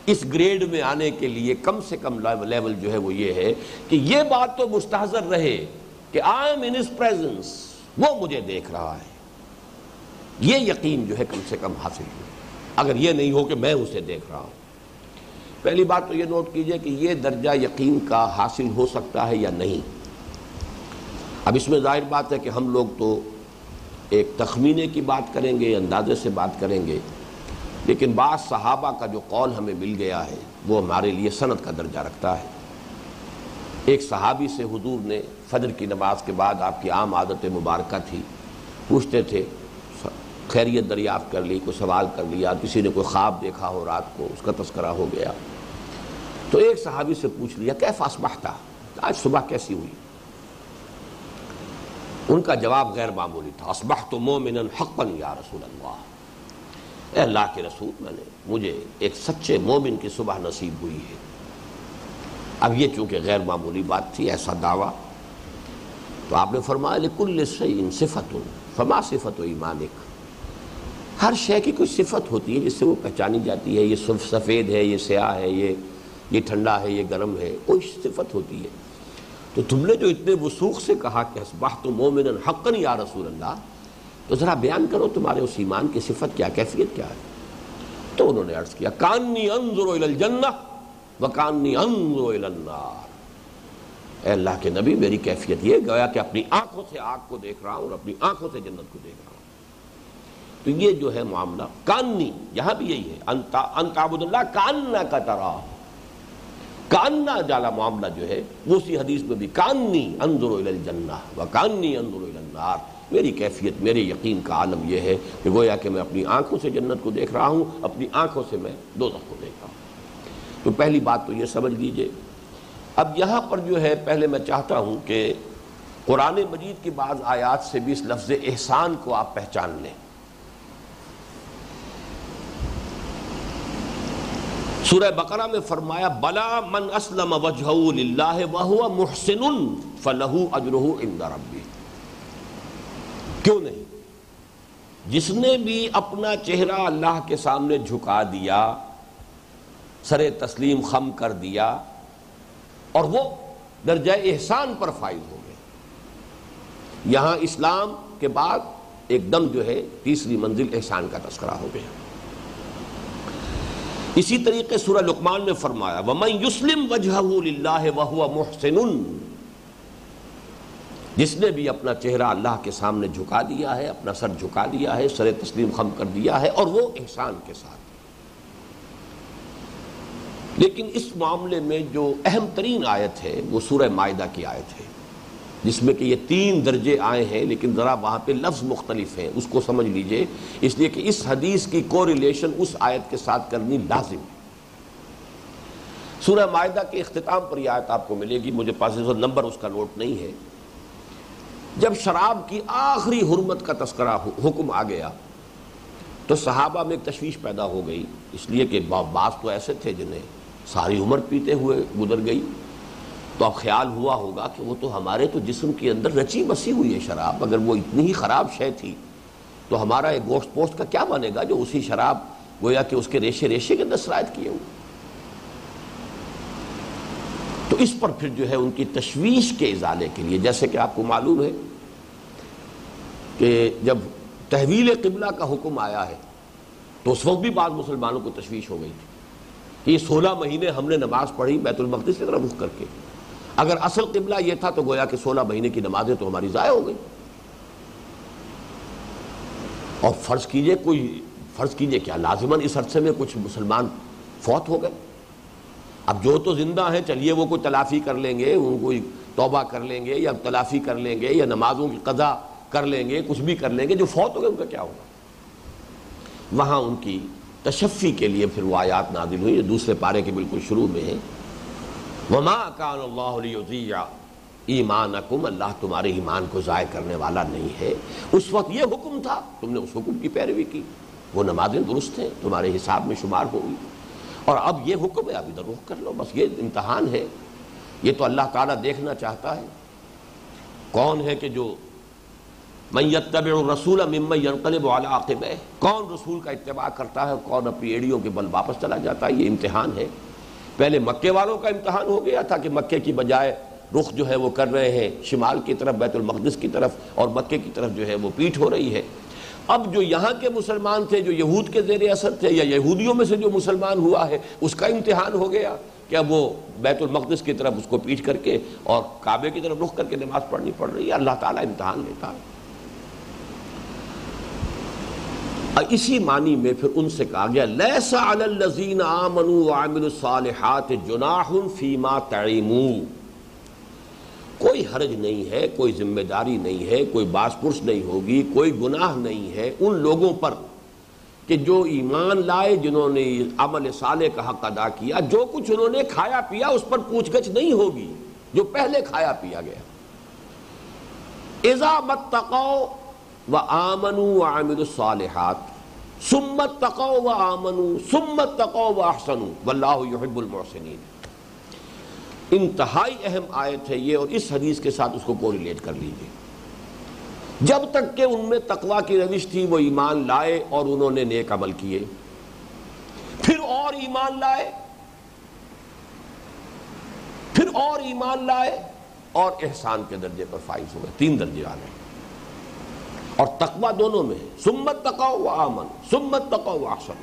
اس گریڈ میں آنے کے لیے کم سے کم لیول جو ہے وہ یہ ہے کہ یہ بات تو مستحضر رہے کہ I am in his presence, وہ مجھے دیکھ رہا ہے، یہ یقین جو ہے کم سے کم حاصل ہو۔ اگر یہ نہیں ہو کہ میں اسے دیکھ رہا ہوں، پہلی بات تو یہ نوٹ کیجئے کہ یہ درجہ یقین کا حاصل ہو سکتا ہے یا نہیں۔ اب اس میں ظاہر بات ہے کہ ہم لوگ تو ایک تخمینے کی بات کریں گے، اندازے سے بات کریں گے، لیکن بعض صحابہ کا جو قول ہمیں مل گیا ہے وہ ہمارے لیے سند کا درجہ رکھتا ہے۔ ایک صحابی سے حضور نے فجر کی نماز کے بعد، آپ کی عام عادت مبارکہ تھی، پوچھتے تھے، خیریت دریافت کر لی، کوئی سوال کر لیا، کسی نے کوئی خواب دیکھا ہو رات کو، اس کا تذکرہ ہو گیا، تو ایک صحابی سے پوچھ لیا کیف اصبحت، آج صبح کیسی ہوئی؟ ان کا جواب غیر معمولی تھا، اصبحت مومنا حقا یا رسول اللہ، اے اللہ کے رسول، میں نے مجھے ایک سچے مومن کی صبح نصیب ہوئی ہے۔ اب یہ چونکہ غیر معمولی بات تھی، ایسا دعویٰ، تو آپ نے فرمایا لکل شیء صفۃ فما صفۃ ایمانک، ہر شے کی کوئی صفت ہوتی ہے جس سے وہ پہچانی جاتی ہے، یہ سفید ہے، یہ سیاہ ہے، یہ یہ ٹھنڈا ہے، یہ گرم ہے، کوئی صفت ہوتی ہے۔ تو تم نے جو اتنے وثوق سے کہا کہ اصبحت مومنا حقا یا رسول اللہ، تو ذرا بیان کرو تمہارے اس ایمان کی صفت کیا، کیفیت کیا ہے؟ تو انہوں نے عرض کیا کانی انظر الی الجنہ وکانی انظر الی النار، اے اللہ کے نبی میری کیفیت یہ گویا کہ اپنی آنکھوں سے آگ کو دیکھ رہا ہوں اور اپنی آنکھوں سے جنت کو دیکھ رہا ہوں۔ تو یہ جو ہے معاملہ کانی، یہاں بھی یہی ہے، ان تعبد اللہ کانک تراہ، کاننا جالا معاملہ جو ہے وہ اسی حدیث میں بھی کانی انظر الی الجنہ وکانی انظر الی النار، میری کیفیت، میرے یقین کا عالم یہ ہے کہ گویا کہ میں اپنی آنکھوں سے جنت کو دیکھ رہا ہوں، اپنی آنکھوں سے میں دوزخ کو دیکھ رہا ہوں۔ تو پہلی بات تو یہ سمجھ لیجئے۔ اب یہاں پر جو ہے پہلے میں چاہتا ہوں کہ قرآن مجید کی بعض آیات سے بھی اس لفظ احسان کو آپ پہچان لیں۔ سورہ بقرہ میں فرمایا بلا من اسلم وجہہ للہ وہو محسن فلہ اجرہ عند ربہ، کیوں نہیں؟ جس نے بھی اپنا چہرہ اللہ کے سامنے جھکا دیا، سر تسلیم خم کر دیا، اور وہ درجہ احسان پر فائز ہو گئے۔ یہاں اسلام کے بعد ایک دم جو ہے تیسری منزل احسان کا تذکرہ ہو گیا۔ اسی طریقے سورہ لقمان میں فرمایا وَمَن يُسْلِمْ وَجْهَهُ لِلَّهِ وَهُوَ مُحْسِنٌ، جس نے بھی اپنا چہرہ اللہ کے سامنے جھکا دیا ہے، اپنا سر جھکا دیا ہے، سر تسلیم خم کر دیا ہے، اور وہ احسان کے ساتھ۔ لیکن اس معاملے میں جو اہم ترین آیت ہے وہ سورہ مائدہ کی آیت ہے، جس میں کہ یہ تین درجے آئے ہیں، لیکن ذرا وہاں پہ لفظ مختلف ہیں، اس کو سمجھ لیجئے، اس لیے کہ اس حدیث کی کوریلیشن اس آیت کے ساتھ کرنی لازم ہے۔ سورہ مائدہ کے اختتام پر یہ آیت آپ کو ملے گی، مجھے پاس نمبر اس کا نوٹ نہیں ہے۔ جب شراب کی آخری حرمت کا تذکرہ حکم آ گیا تو صحابہ میں ایک تشویش پیدا ہو گئی، اس لیے کہ بعض تو ایسے تھے جنہیں ساری عمر پیتے ہوئے گزر گئی، تو اب خیال ہوا ہوگا کہ وہ تو ہمارے تو جسم کے اندر رچی بسی ہوئی ہے شراب، اگر وہ اتنی ہی خراب شے تھی تو ہمارا ایک گوشت پوشت کا کیا بنے گا جو اسی شراب گویا کہ اس کے ریشے ریشے کے اندر سرایت کیے ہوئے۔ تو اس پر پھر جو ہے ان کی تشویش کے ازالے کے لیے، جیسے کہ آپ کو معلوم ہے کہ جب تحویل قبلہ کا حکم آیا ہے تو اس وقت بھی بعض مسلمانوں کو تشویش ہو گئی تھی کہ یہ سولہ مہینے ہم نے نماز پڑھی بیت المقدس کی طرف رخ کر کے، اگر اصل قبلہ یہ تھا تو گویا کہ سولہ مہینے کی نمازیں تو ہماری ضائع ہو گئی۔ اور فرض کیجئے کوئی فرض کیجئے کیا لازماً اس عرصے میں کچھ مسلمان فوت ہو گئے، اب جو تو زندہ ہیں چلیے وہ کوئی تلافی کر لیں گے، ان کوئی توبہ کر لیں گے یا تلافی کر لیں گے یا نمازوں کی قضا کر لیں گے، کچھ بھی کر لیں گے، جو فوت ہو گئے ان کا کیا ہوگا؟ وہاں ان کی تشفی کے لیے پھر وہ آیات نازل ہوئی، دوسرے پارے کے بالکل شروع میں ہے وَمَا كَانَ اللَّهُ لِيُضِيعَ ایمانکم، اللہ تمہارے ایمان کو ضائع کرنے والا نہیں ہے۔ اس وقت یہ حکم تھا، تم نے اس حکم کی پیروی کی، وہ نمازیں درست ہیں، تمہارے حساب میں شمار ہوگی، اور اب یہ حکم ہے اب ادھر رخ کر لو، بس یہ امتحان ہے۔ یہ تو اللہ تعالیٰ دیکھنا چاہتا ہے کون ہے کہ جو من یتبع الرسول ممن ینقلب علی عقبیہ، کون رسول کا اتباع کرتا ہے، کون اپنی ایڑیوں کے بل واپس چلا جاتا ہے. یہ امتحان ہے. پہلے مکے والوں کا امتحان ہو گیا تھا کہ مکے کی بجائے رخ جو ہے وہ کر رہے ہیں شمال کی طرف، بیت المقدس کی طرف، اور مکے کی طرف جو ہے وہ پیٹھ ہو رہی ہے. اب جو یہاں کے مسلمان تھے، جو یہود کے زیر اثر تھے، یا یہودیوں میں سے جو مسلمان ہوا ہے، اس کا امتحان ہو گیا کہ اب وہ بیت المقدس کی طرف اس کو پیٹھ کر کے اور کعبے کی طرف رخ کر کے نماز پڑھنی پڑ رہی ہے. اللہ تعالیٰ امتحان لیتا ہے. اسی معنی میں پھر ان سے کہا گیا لیس علی الذین آمنوا وعملوا الصالحات جناح فیما طعموا، کوئی حرج نہیں ہے، کوئی ذمہ داری نہیں ہے، کوئی باس پرس نہیں ہوگی، کوئی گناہ نہیں ہے ان لوگوں پر کہ جو ایمان لائے، جنہوں نے عمل صالح کا حق ادا کیا، جو کچھ انہوں نے کھایا پیا اس پر پوچھ گچھ نہیں ہوگی جو پہلے کھایا پیا گیا. اذا متقوا وآمنوا وعملوا الصالحات ثم اتقوا وآمنوا ثم اتقوا واحسنوا واللہ یحب المحسنین. انتہائی اہم آیت ہے یہ، اور اس حدیث کے ساتھ اس کو کوریلیٹ کر لیجیے. جب تک کہ ان میں تقویٰ کی روش تھی، وہ ایمان لائے اور انہوں نے نیک عمل کیے، پھر اور ایمان لائے، پھر اور ایمان لائے اور احسان کے درجے پر فائز ہوئے. تین درجے آ گئے، اور تقویٰ دونوں میں ہے. ثم اتقوا وآمنوا ثم اتقوا واحسنوا.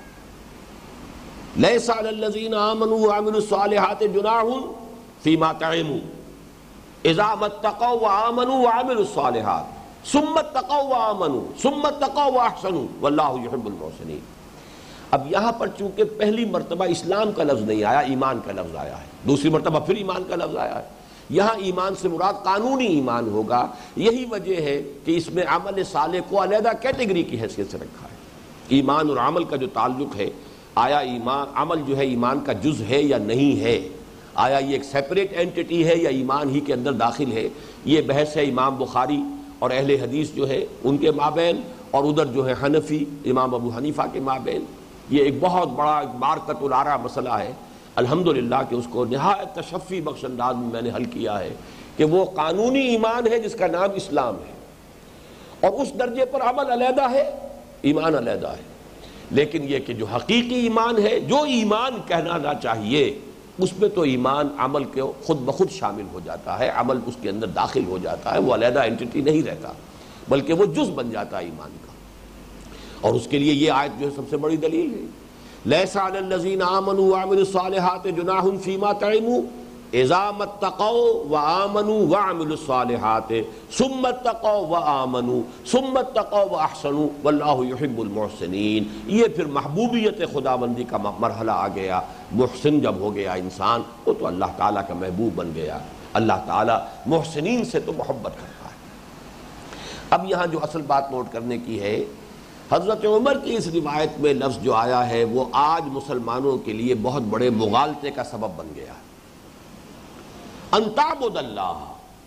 لیس علی الذین آمنوا وعملوا الصالحات جناح فیما طعموا اذا اتقوا وآمنوا وعملوا الصالحات ثم اتقوا وآمنوا ثم اتقوا واحسنوا واللہ یحب المحسنین. اب یہاں پر چونکہ پہلی مرتبہ اسلام کا لفظ نہیں آیا، ایمان کا لفظ آیا ہے، دوسری مرتبہ پھر ایمان کا لفظ آیا ہے. یہاں ایمان سے مراد قانونی ایمان ہوگا. یہی وجہ ہے کہ اس میں عمل صالح کو علیحدہ کیٹیگری کی حیثیت سے رکھا ہے. ایمان اور عمل کا جو تعلق ہے، آیا ایمان عمل جو ہے ایمان کا جز ہے یا نہیں ہے، آیا یہ ایک سیپریٹ اینٹی ہے یا ایمان ہی کے اندر داخل ہے، یہ بحث ہے امام بخاری اور اہل حدیث جو ہے ان کے مابین، اور ادھر جو ہے حنفی امام ابو حنیفہ کے مابین. یہ ایک بہت بڑا مارکۃ الآراء مسئلہ ہے. الحمدللہ کہ اس کو نہایت تشفی بخش انداز میں میں نے حل کیا ہے کہ وہ قانونی ایمان ہے جس کا نام اسلام ہے، اور اس درجے پر عمل علیحدہ ہے، ایمان علیحدہ ہے. لیکن یہ کہ جو حقیقی ایمان ہے، جو ایمان کہنا چاہیے، اس میں تو ایمان عمل کے خود بخود شامل ہو جاتا ہے، عمل اس کے اندر داخل ہو جاتا ہے، وہ علیحدہ اینٹی نہیں رہتا بلکہ وہ جز بن جاتا ہے ایمان کا. اور اس کے لیے یہ آیت جو ہے سب سے بڑی دلیل ہے. لیس علی الذین آمنوا وعملوا الصالحات جناح فیما طعموا اذا اتقوا وآمنوا وعملوا الصالحات ثم اتقوا وآمنوا ثم اتقوا واحسنوا واللہ یحب المحسنین. یہ پھر محبوبیت خداوندی کا مرحلہ آ گیا. محسن جب ہو گیا انسان، وہ تو اللہ تعالیٰ کا محبوب بن گیا. اللہ تعالیٰ محسنین سے تو محبت کرتا ہے. اب یہاں جو اصل بات نوٹ کرنے کی ہے، حضرت عمر کی اس روایت میں لفظ جو آیا ہے وہ آج مسلمانوں کے لیے بہت بڑے مغالطے کا سبب بن گیا. ان تعبد اللہ،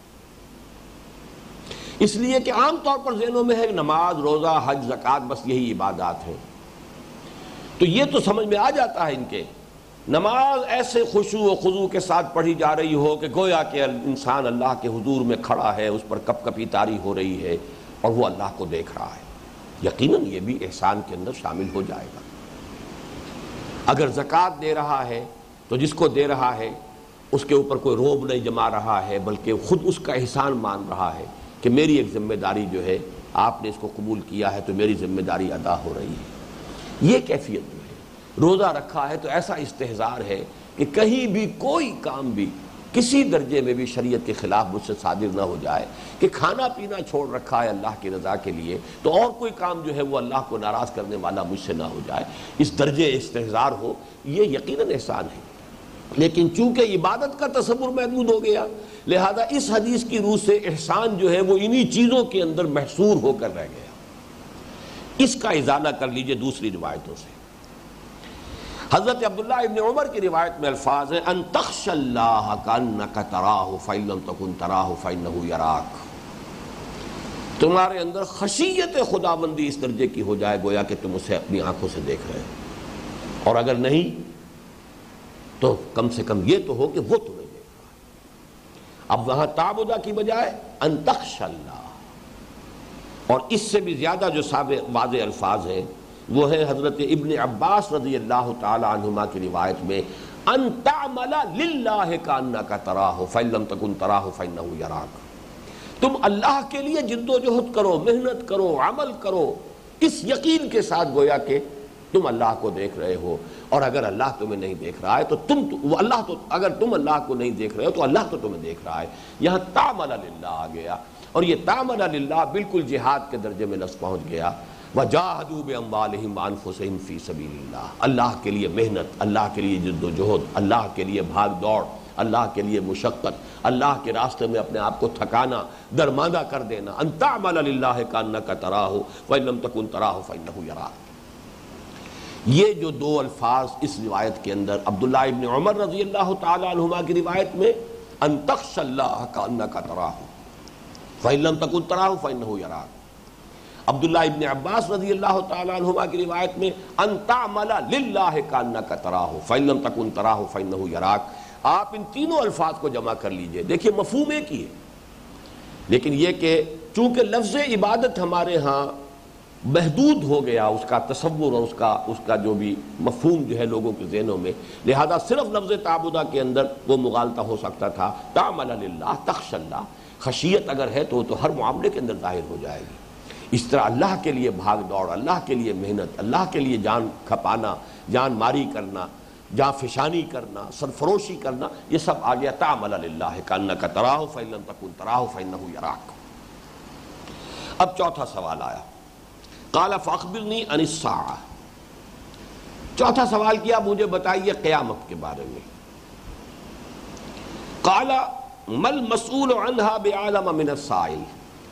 اس لیے کہ عام طور پر ذہنوں میں ہے نماز، روزہ، حج، زکوٰۃ، بس یہی عبادات ہیں. تو یہ تو سمجھ میں آ جاتا ہے ان کے، نماز ایسے خشوع و خضوع کے ساتھ پڑھی جا رہی ہو کہ گویا کہ انسان اللہ کے حضور میں کھڑا ہے، اس پر کپ کپی طاری ہو رہی ہے اور وہ اللہ کو دیکھ رہا ہے. یقیناً یہ بھی احسان کے اندر شامل ہو جائے گا. اگر زکوٰۃ دے رہا ہے تو جس کو دے رہا ہے اس کے اوپر کوئی روب نہیں جما رہا ہے، بلکہ خود اس کا احسان مان رہا ہے کہ میری ایک ذمہ داری جو ہے، آپ نے اس کو قبول کیا ہے تو میری ذمہ داری ادا ہو رہی ہے. یہ کیفیت جو ہے، روزہ رکھا ہے تو ایسا استحضار ہے کہ کہیں بھی کوئی کام بھی کسی درجے میں بھی شریعت کے خلاف مجھ سے صادر نہ ہو جائے، کہ کھانا پینا چھوڑ رکھا ہے اللہ کی رضا کے لیے تو اور کوئی کام جو ہے وہ اللہ کو ناراض کرنے والا مجھ سے نہ ہو جائے، اس درجے استحضار ہو. یہ یقیناً احسان ہے. لیکن چونکہ عبادت کا تصور محدود ہو گیا، لہذا اس حدیث کی روح سے احسان جو ہے وہ انہی چیزوں کے اندر محصور ہو کر رہ گیا. اس کا ازالہ کر لیجئے دوسری روایتوں سے. حضرت عبداللہ ابن عمر کی روایت میں الفاظ ہیں ان تخش اللہ کانک تراہ فإن لم تکن تراہ فإنہ یراک. تمہارے اندر خشیت خداوندی اس درجے کی ہو جائے گویا کہ تم اسے اپنی آنکھوں سے دیکھ رہے ہو، اور اگر نہیں تو کم سے کم یہ تو ہو کہ وہ تمہیں دیکھ رہا ہے. اب وہاں تعبدہ کی بجائے ان تخش اللہ، اور اس سے بھی زیادہ جو واضح الفاظ ہیں وہ ہے حضرت ابن عباس رضی اللہ تعالی عنہما کی روایت میں ان تعمل للہ کانک تراہ فإن لم تکن تراہ فإنہ یراک، تم اللہ کے لیے جد و جہد کرو، محنت کرو، عمل کرو، اس یقین کے ساتھ گویا کہ تم اللہ کو دیکھ رہے ہو، اور اگر اللہ تمہیں نہیں دیکھ رہا ہے تو تم تو اللہ تو اگر تم اللہ کو نہیں دیکھ رہے ہو تو اللہ تو تمہیں دیکھ رہا ہے۔ یہاں تعمل للہ آ گیا، اور یہ تعمل للہ بالکل جہاد کے درجے میں لفظ پہنچ گیا۔ وَجَاهَدُوا بِأَمْوَالِهِمْ وَأَنفُسِهِمْ فِي سَبِيلِ اللَّهِ، اللہ کے لیے محنت، اللہ کے لیے جد و جہد، اللہ کے لیے بھاگ دوڑ، اللہ کے لیے مشقت، اللہ کے راستے میں اپنے آپ کو تھکانا، درماندہ کر دینا۔ ان تعمل للہ کانک تراہ وان لم تکن تراہ فانہ یراک۔ یہ جو دو الفاظ اس روایت کے اندر عبداللہ ابن عمر رضی اللہ تعالی عنہما کی روایت میں ان تخش اللہ کانک تراہ فان لم تکن تراہ فانہ یراک، عبداللہ ابن عباس رضی اللہ تعالی عنہما کی روایت میں ان تعمل للہ کانک تراہ فان لم تکن تراہ فانہ یراک، آپ ان تینوں الفاظ کو جمع کر لیجئے۔ دیکھیے مفہوم ایک ہی ہے، لیکن یہ کہ چونکہ لفظ عبادت ہمارے ہاں محدود ہو گیا، اس کا تصور اور اس کا اس کا جو بھی مفہوم جو ہے لوگوں کے ذہنوں میں، لہذا صرف لفظ تعبدہ کے اندر وہ مغالطہ ہو سکتا تھا۔ تعمل للہ، تخش اللہ، خشیت اگر ہے تو وہ تو ہر معاملے کے اندر ظاہر ہو جائے گی۔ اس طرح اللہ کے لیے بھاگ دوڑ، اللہ کے لیے محنت، اللہ کے لیے جان کھپانا، جان ماری کرنا، جان فشانی کرنا، سرفروشی کرنا، یہ سب آ گیا تعمل للہ کانک تراہ فإن لم تکن تراہ فإنہ یراک۔ اب چوتھا سوال آیا، قال فاخبرنی عن الساعہ، چوتھا سوال کیا مجھے بتائیے قیامت کے بارے میں۔ قال ما المسئول عنہا بعلم من السائل،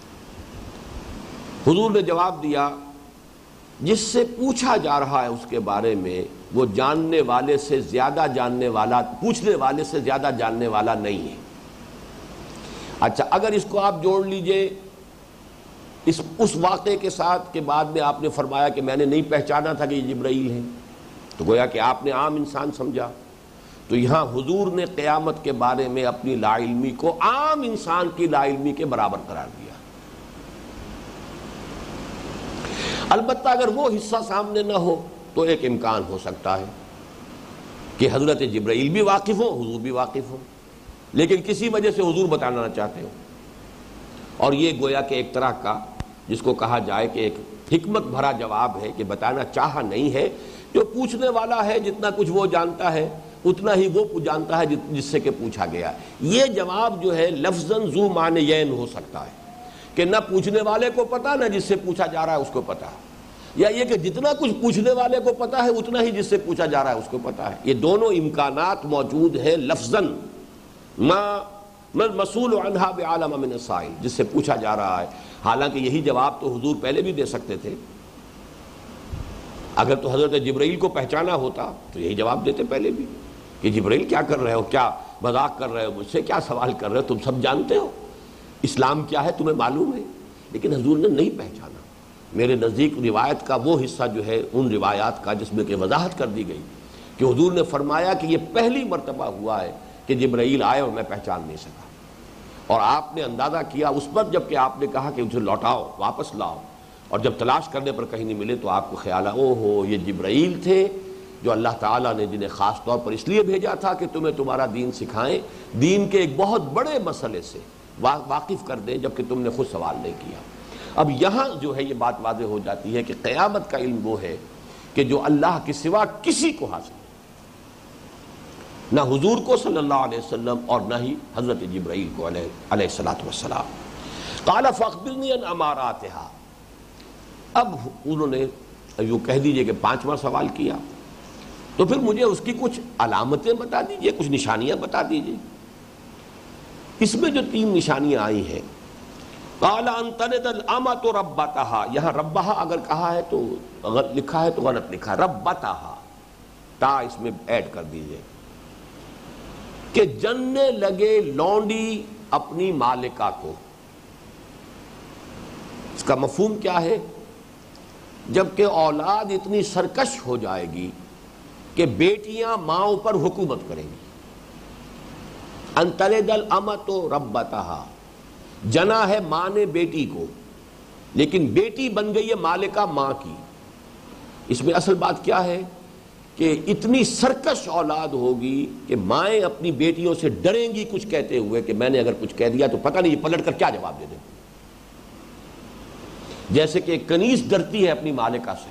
حضور نے جواب دیا جس سے پوچھا جا رہا ہے اس کے بارے میں وہ جاننے والے سے زیادہ جاننے والا، پوچھنے والے سے زیادہ جاننے والا نہیں ہے۔ اچھا، اگر اس کو آپ جوڑ لیجئے اس اس واقعے کے ساتھ کہ بعد میں آپ نے فرمایا کہ میں نے نہیں پہچانا تھا کہ یہ جبرائیل ہیں، تو گویا کہ آپ نے عام انسان سمجھا، تو یہاں حضور نے قیامت کے بارے میں اپنی لا علمی کو عام انسان کی لا علمی کے برابر قرار دیا۔ البتہ اگر وہ حصہ سامنے نہ ہو تو ایک امکان ہو سکتا ہے کہ حضرت جبرائیل بھی واقف ہوں، حضور بھی واقف ہوں، لیکن کسی وجہ سے حضور بتانا نہ چاہتے ہو، اور یہ گویا کہ ایک طرح کا جس کو کہا جائے کہ ایک حکمت بھرا جواب ہے کہ بتانا چاہا نہیں ہے۔ جو پوچھنے والا ہے جتنا کچھ وہ جانتا ہے اتنا ہی وہ جانتا ہے جس سے کہ پوچھا گیا۔ یہ جواب جو ہے لفظاً ذو معنیین ہو سکتا ہے کہ نہ پوچھنے والے کو پتا نہ جس سے پوچھا جا رہا ہے اس کو پتا ہے، یا یہ کہ جتنا کچھ پوچھنے والے کو پتا ہے اتنا ہی جس سے پوچھا جا رہا ہے اس کو پتا ہے۔ یہ دونوں امکانات موجود ہیں لفظاً، ما من مسئول عنہا بعالم من السائل، جس سے پوچھا جا رہا ہے۔ حالانکہ یہی جواب تو حضور پہلے بھی دے سکتے تھے، اگر تو حضرت جبرائیل کو پہچانا ہوتا تو یہی جواب دیتے پہلے بھی کہ جبرائیل کیا کر رہے ہو، کیا مذاق کر رہے ہو، مجھ سے کیا سوال کر رہے ہو، تم سب جانتے ہو اسلام کیا ہے، تمہیں معلوم ہے۔ لیکن حضور نے نہیں پہچانا۔ میرے نزدیک روایت کا وہ حصہ جو ہے ان روایات کا جس میں کہ وضاحت کر دی گئی کہ حضور نے فرمایا کہ یہ پہلی مرتبہ ہوا ہے کہ جبرائیل آئے اور میں پہچان نہیں سکا، اور آپ نے اندازہ کیا اس پر جب کہ آپ نے کہا کہ اسے لوٹاؤ، واپس لاؤ، اور جب تلاش کرنے پر کہیں نہیں ملے تو آپ کو خیال آیا او ہو یہ جبرائیل تھے جو اللہ تعالیٰ نے جنہیں خاص طور پر اس لیے بھیجا تھا کہ تمہیں تمہارا دین سکھائیں، دین کے ایک بہت بڑے مسئلے سے واقف کر دیں جبکہ تم نے خود سوال نہیں کیا۔ اب یہاں جو ہے یہ بات واضح ہو جاتی ہے کہ قیامت کا علم وہ ہے کہ جو اللہ کے سوا کسی کو حاصل نہیں، نہ حضور کو صلی اللہ علیہ وسلم اور نہ ہی حضرت جبرائیل کو علیہ الصلوۃ والسلام۔ قال فاخبرنی عن اماراتها، اب انہوں نے یوں کہہ دیجئے کہ پانچواں سوال کیا تو پھر مجھے اس کی کچھ علامتیں بتا دیجئے، کچھ نشانیاں بتا دیجئے۔ اس میں جو تین نشانیاں آئی ہیں، قال ان تلد الامۃ ربتها، یہاں ربہا اگر کہا ہے تو غلط لکھا ہے تو غلط لکھا، ربتها تا اس میں ایڈ کر دیجئے کہ جننے لگے لونڈی اپنی مالکہ کو۔ اس کا مفہوم کیا ہے؟ جبکہ اولاد اتنی سرکش ہو جائے گی کہ بیٹیاں ماؤں پر حکومت کریں گی۔ ان تلد الامۃ ربتها، جنا ہے ماں نے بیٹی کو، لیکن بیٹی بن گئی ہے مالکہ ماں کی۔ اس میں اصل بات کیا ہے کہ اتنی سرکش اولاد ہوگی کہ مائیں اپنی بیٹیوں سے ڈریں گی کچھ کہتے ہوئے کہ میں نے اگر کچھ کہہ دیا تو پتہ نہیں یہ پلٹ کر کیا جواب دے دیں، جیسے کہ ایک کنیز ڈرتی ہے اپنی مالکہ سے،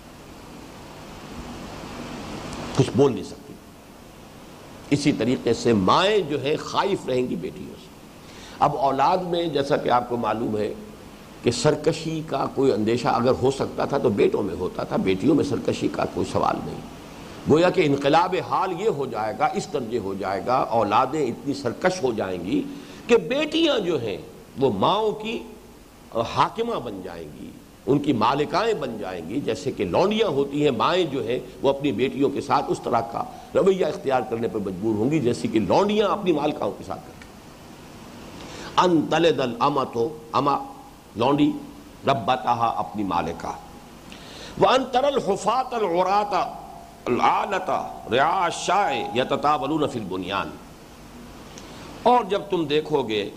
کچھ بول نہیں سکتی، اسی طریقے سے مائیں جو ہے خائف رہیں گی بیٹیوں سے۔ اب اولاد میں جیسا کہ آپ کو معلوم ہے کہ سرکشی کا کوئی اندیشہ اگر ہو سکتا تھا تو بیٹوں میں ہوتا تھا، بیٹیوں میں سرکشی کا کوئی سوال نہیں۔ گویا کہ انقلاب حال یہ ہو جائے گا، اس درجے ہو جائے گا، اولادیں اتنی سرکش ہو جائیں گی کہ بیٹیاں جو ہیں وہ ماؤں کی حاکمہ بن جائیں گی، ان کی مالکائیں بن جائیں گی، جیسے کہ لونڈیاں ہوتی ہیں، مائیں جو ہیں وہ اپنی بیٹیوں کے ساتھ اس طرح کا رویہ اختیار کرنے پر مجبور ہوں گی جیسے کہ لونڈیاں اپنی مالکاؤں کے ساتھ کریں۔ ان تلد الامۃ، اما لونڈی، ربتہا اپنی مالکہ، وان تری الحفاۃ العراۃ العالۃ رعاء الشاء یتطاولون فی البنیان، اور جب تم دیکھو گے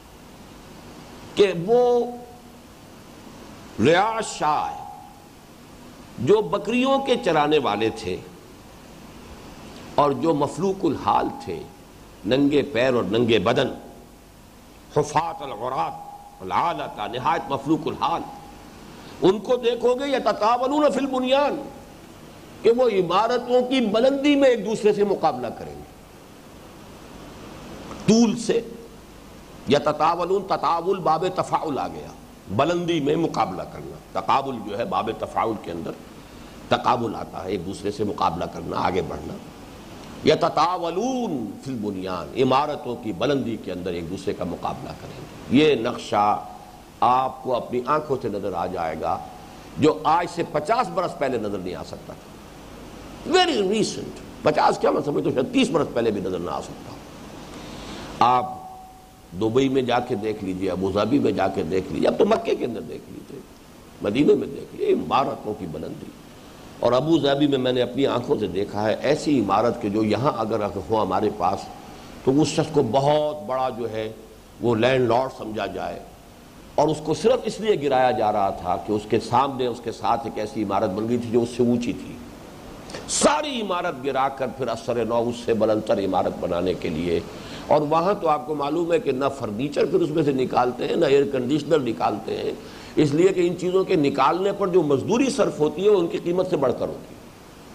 کہ وہ رعاء الشاء جو بکریوں کے چرانے والے تھے اور جو مفلوق الحال تھے، ننگے پیر اور ننگے بدن، حفاۃ العراۃ العالۃ نہایت مفلوق الحال، ان کو دیکھو گے یتطاولون فی البنیان کہ وہ عمارتوں کی بلندی میں ایک دوسرے سے مقابلہ کریں گے، طول سے۔ یتطاولون، تطاول باب تفاعل آ گیا، بلندی میں مقابلہ کرنا، تقابل جو ہے باب تفاعل کے اندر تقابل آتا ہے، ایک دوسرے سے مقابلہ کرنا، آگے بڑھنا۔ یتطاولون فی البنیان، عمارتوں کی بلندی کے اندر ایک دوسرے کا مقابلہ کریں گے۔ یہ نقشہ آپ کو اپنی آنکھوں سے نظر آ جائے گا جو آج سے پچاس برس پہلے نظر نہیں آ سکتا تھا، ویری ریسنٹ، پچاس کیا میں سمجھتا ہوں تیس برس پہلے بھی نظر نہ آ سکتا۔ آپ دبئی میں جا کے دیکھ لیجئے، ابو ظبی میں جا کے دیکھ لیجئے، اب تو مکے کے اندر دیکھ لیجئے، مدینے میں دیکھ لیجئے، عمارتوں کی بلندی۔ اور ابو ظبی میں میں نے اپنی آنکھوں سے دیکھا ہے ایسی عمارت کہ جو یہاں اگر ہو ہمارے پاس تو اس شخص کو بہت بڑا جو ہے وہ لینڈ لارڈ سمجھا جائے، اور اس کو صرف اس لیے گرایا جا رہا تھا کہ اس کے سامنے اس کے ساتھ ایک ایسی عمارت بن گئی تھی جو اس سے اونچی تھی۔ ساری عمارت گرا کر پھر اثر نو اس سے بلندتر عمارت بنانے کے لیے، اور وہاں تو آپ کو معلوم ہے کہ نہ فرنیچر پھر اس میں سے نکالتے ہیں، نہ ایئر کنڈیشنر نکالتے ہیں، اس لیے کہ ان چیزوں کے نکالنے پر جو مزدوری صرف ہوتی ہے وہ ان کی قیمت سے بڑھ کر ہوتی ہے،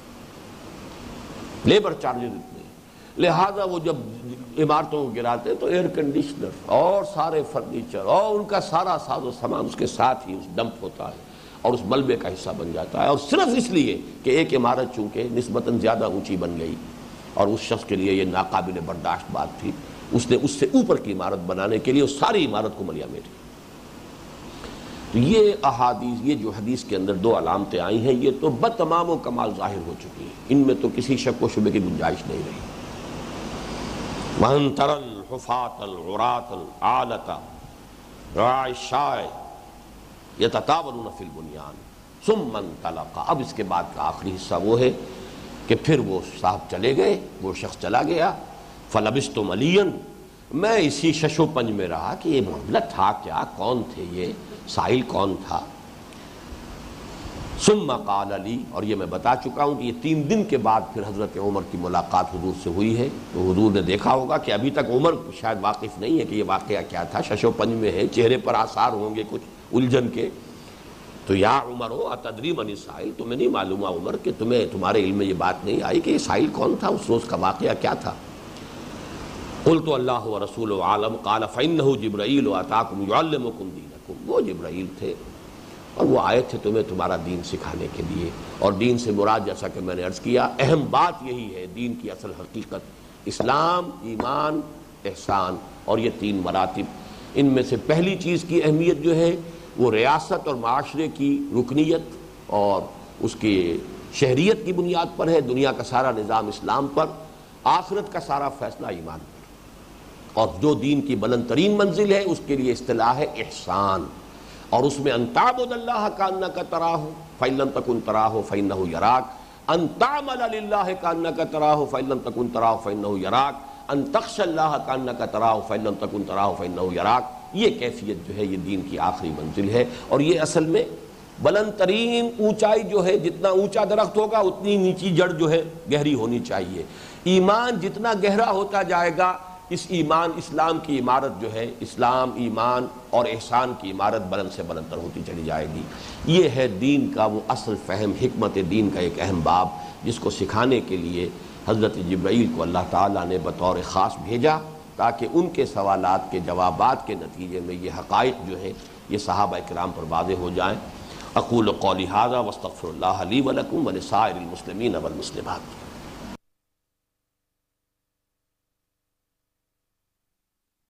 لیبر چارجز اتنے ہیں، لہذا وہ جب عمارتوں کو گراتے ہیں تو ایئر کنڈیشنر اور سارے فرنیچر اور ان کا سارا ساز و سامان اس کے ساتھ ہی اس ڈمپ ہوتا ہے اور اس ملبے کا حصہ بن جاتا ہے، اور صرف اس لیے کہ ایک عمارت چونکہ نسبتاً زیادہ اونچی بن گئی اور اس شخص کے لیے یہ ناقابل برداشت بات تھی، اس نے اس سے اوپر کی عمارت بنانے کے لیے اس ساری عمارت کو ملیا میٹھی۔ تو یہ احادیث، یہ جو حدیث کے اندر دو علامتیں آئی ہیں، یہ تو بتمام و کمال ظاہر ہو چکی ہیں، ان میں تو کسی شک و شبے کی گنجائش نہیں رہی۔ وَأَن تَرَى الْحُفَاةَ الْعُرَاةَ الْعَالَةَ رَعَاءَ الشَّاءِ يَتَطَاوَلُونَ فِي الْبُنْيَانِ ثُمَّ انطَلَقَ۔ اب اس کے بعد کا آخری حصہ وہ ہے کہ پھر وہ صاحب چلے گئے، وہ شخص چلا گیا، فَلَبِثْتُ مَلِيًّا، میں اسی شش و پنج میں رہا کہ یہ معاملہ تھا کیا، کون تھے یہ، سائل کون تھا۔ ثم قال لی، اور یہ میں بتا چکا ہوں کہ یہ تین دن کے بعد پھر حضرت عمر کی ملاقات حضور سے ہوئی ہے، تو حضور نے دیکھا ہوگا کہ ابھی تک عمر شاید واقف نہیں ہے کہ یہ واقعہ کیا تھا، شش و پنج میں ہے، چہرے پر آثار ہوں گے کچھ الجھن کے، تو یا عمر ہو اتدری من السائل، تمہیں نہیں معلوم عمر کہ تمہیں تمہارے علم میں یہ بات نہیں آئی کہ یہ سائل کون تھا، اس روز کا واقعہ کیا تھا۔ قلت اللہ ورسولہ عالم قال فإنہ جبرائیل اتاکم یعلمکم دینکم، وہ جبرائیل تھے اور وہ آئے تھے تمہیں تمہارا دین سکھانے کے لیے، اور دین سے مراد جیسا کہ میں نے عرض کیا اہم بات یہی ہے، دین کی اصل حقیقت اسلام، ایمان، احسان، اور یہ تین مراتب، ان میں سے پہلی چیز کی اہمیت جو ہے وہ ریاست اور معاشرے کی رکنیت اور اس کی شہریت کی بنیاد پر ہے، دنیا کا سارا نظام اسلام پر، آخرت کا سارا فیصلہ ایمان پر، اور جو دین کی بلند ترین منزل ہے اس کے لیے اصطلاح ہے احسان، اور اس میں ان تعبد اللہ کانک تراہ فإن لم تکن تراہ فإنہ یراک، ان تعمل للہ کانک تراہ فإن لم تکن تراہ فإنہ یراک، ان تخشى اللہ کانک تراہ فإن لم تکن تراہ فإنہ یراک، یہ کیفیت جو ہے یہ دین کی آخری منزل ہے۔ اور یہ اصل میں بلند ترین اونچائی جو ہے، جتنا اونچا درخت ہوگا اتنی نیچی جڑ جو ہے گہری ہونی چاہیے۔ ایمان جتنا گہرا ہوتا جائے گا، اس ایمان اسلام کی عمارت جو ہے، اسلام ایمان اور احسان کی عمارت بلند سے بلند تر ہوتی چلی جائے گی۔ یہ ہے دین کا وہ اصل فہم، حکمت دین کا ایک اہم باب، جس کو سکھانے کے لیے حضرت جبرائیل کو اللہ تعالیٰ نے بطور خاص بھیجا، تاکہ ان کے سوالات کے جوابات کے نتیجے میں یہ حقائق جو ہیں یہ صحابہ کرام پر واضح ہو جائیں۔ اقول قولی ھذا واستغفر اللہ لی ولکم ولسائر المسلمین والمسلمات۔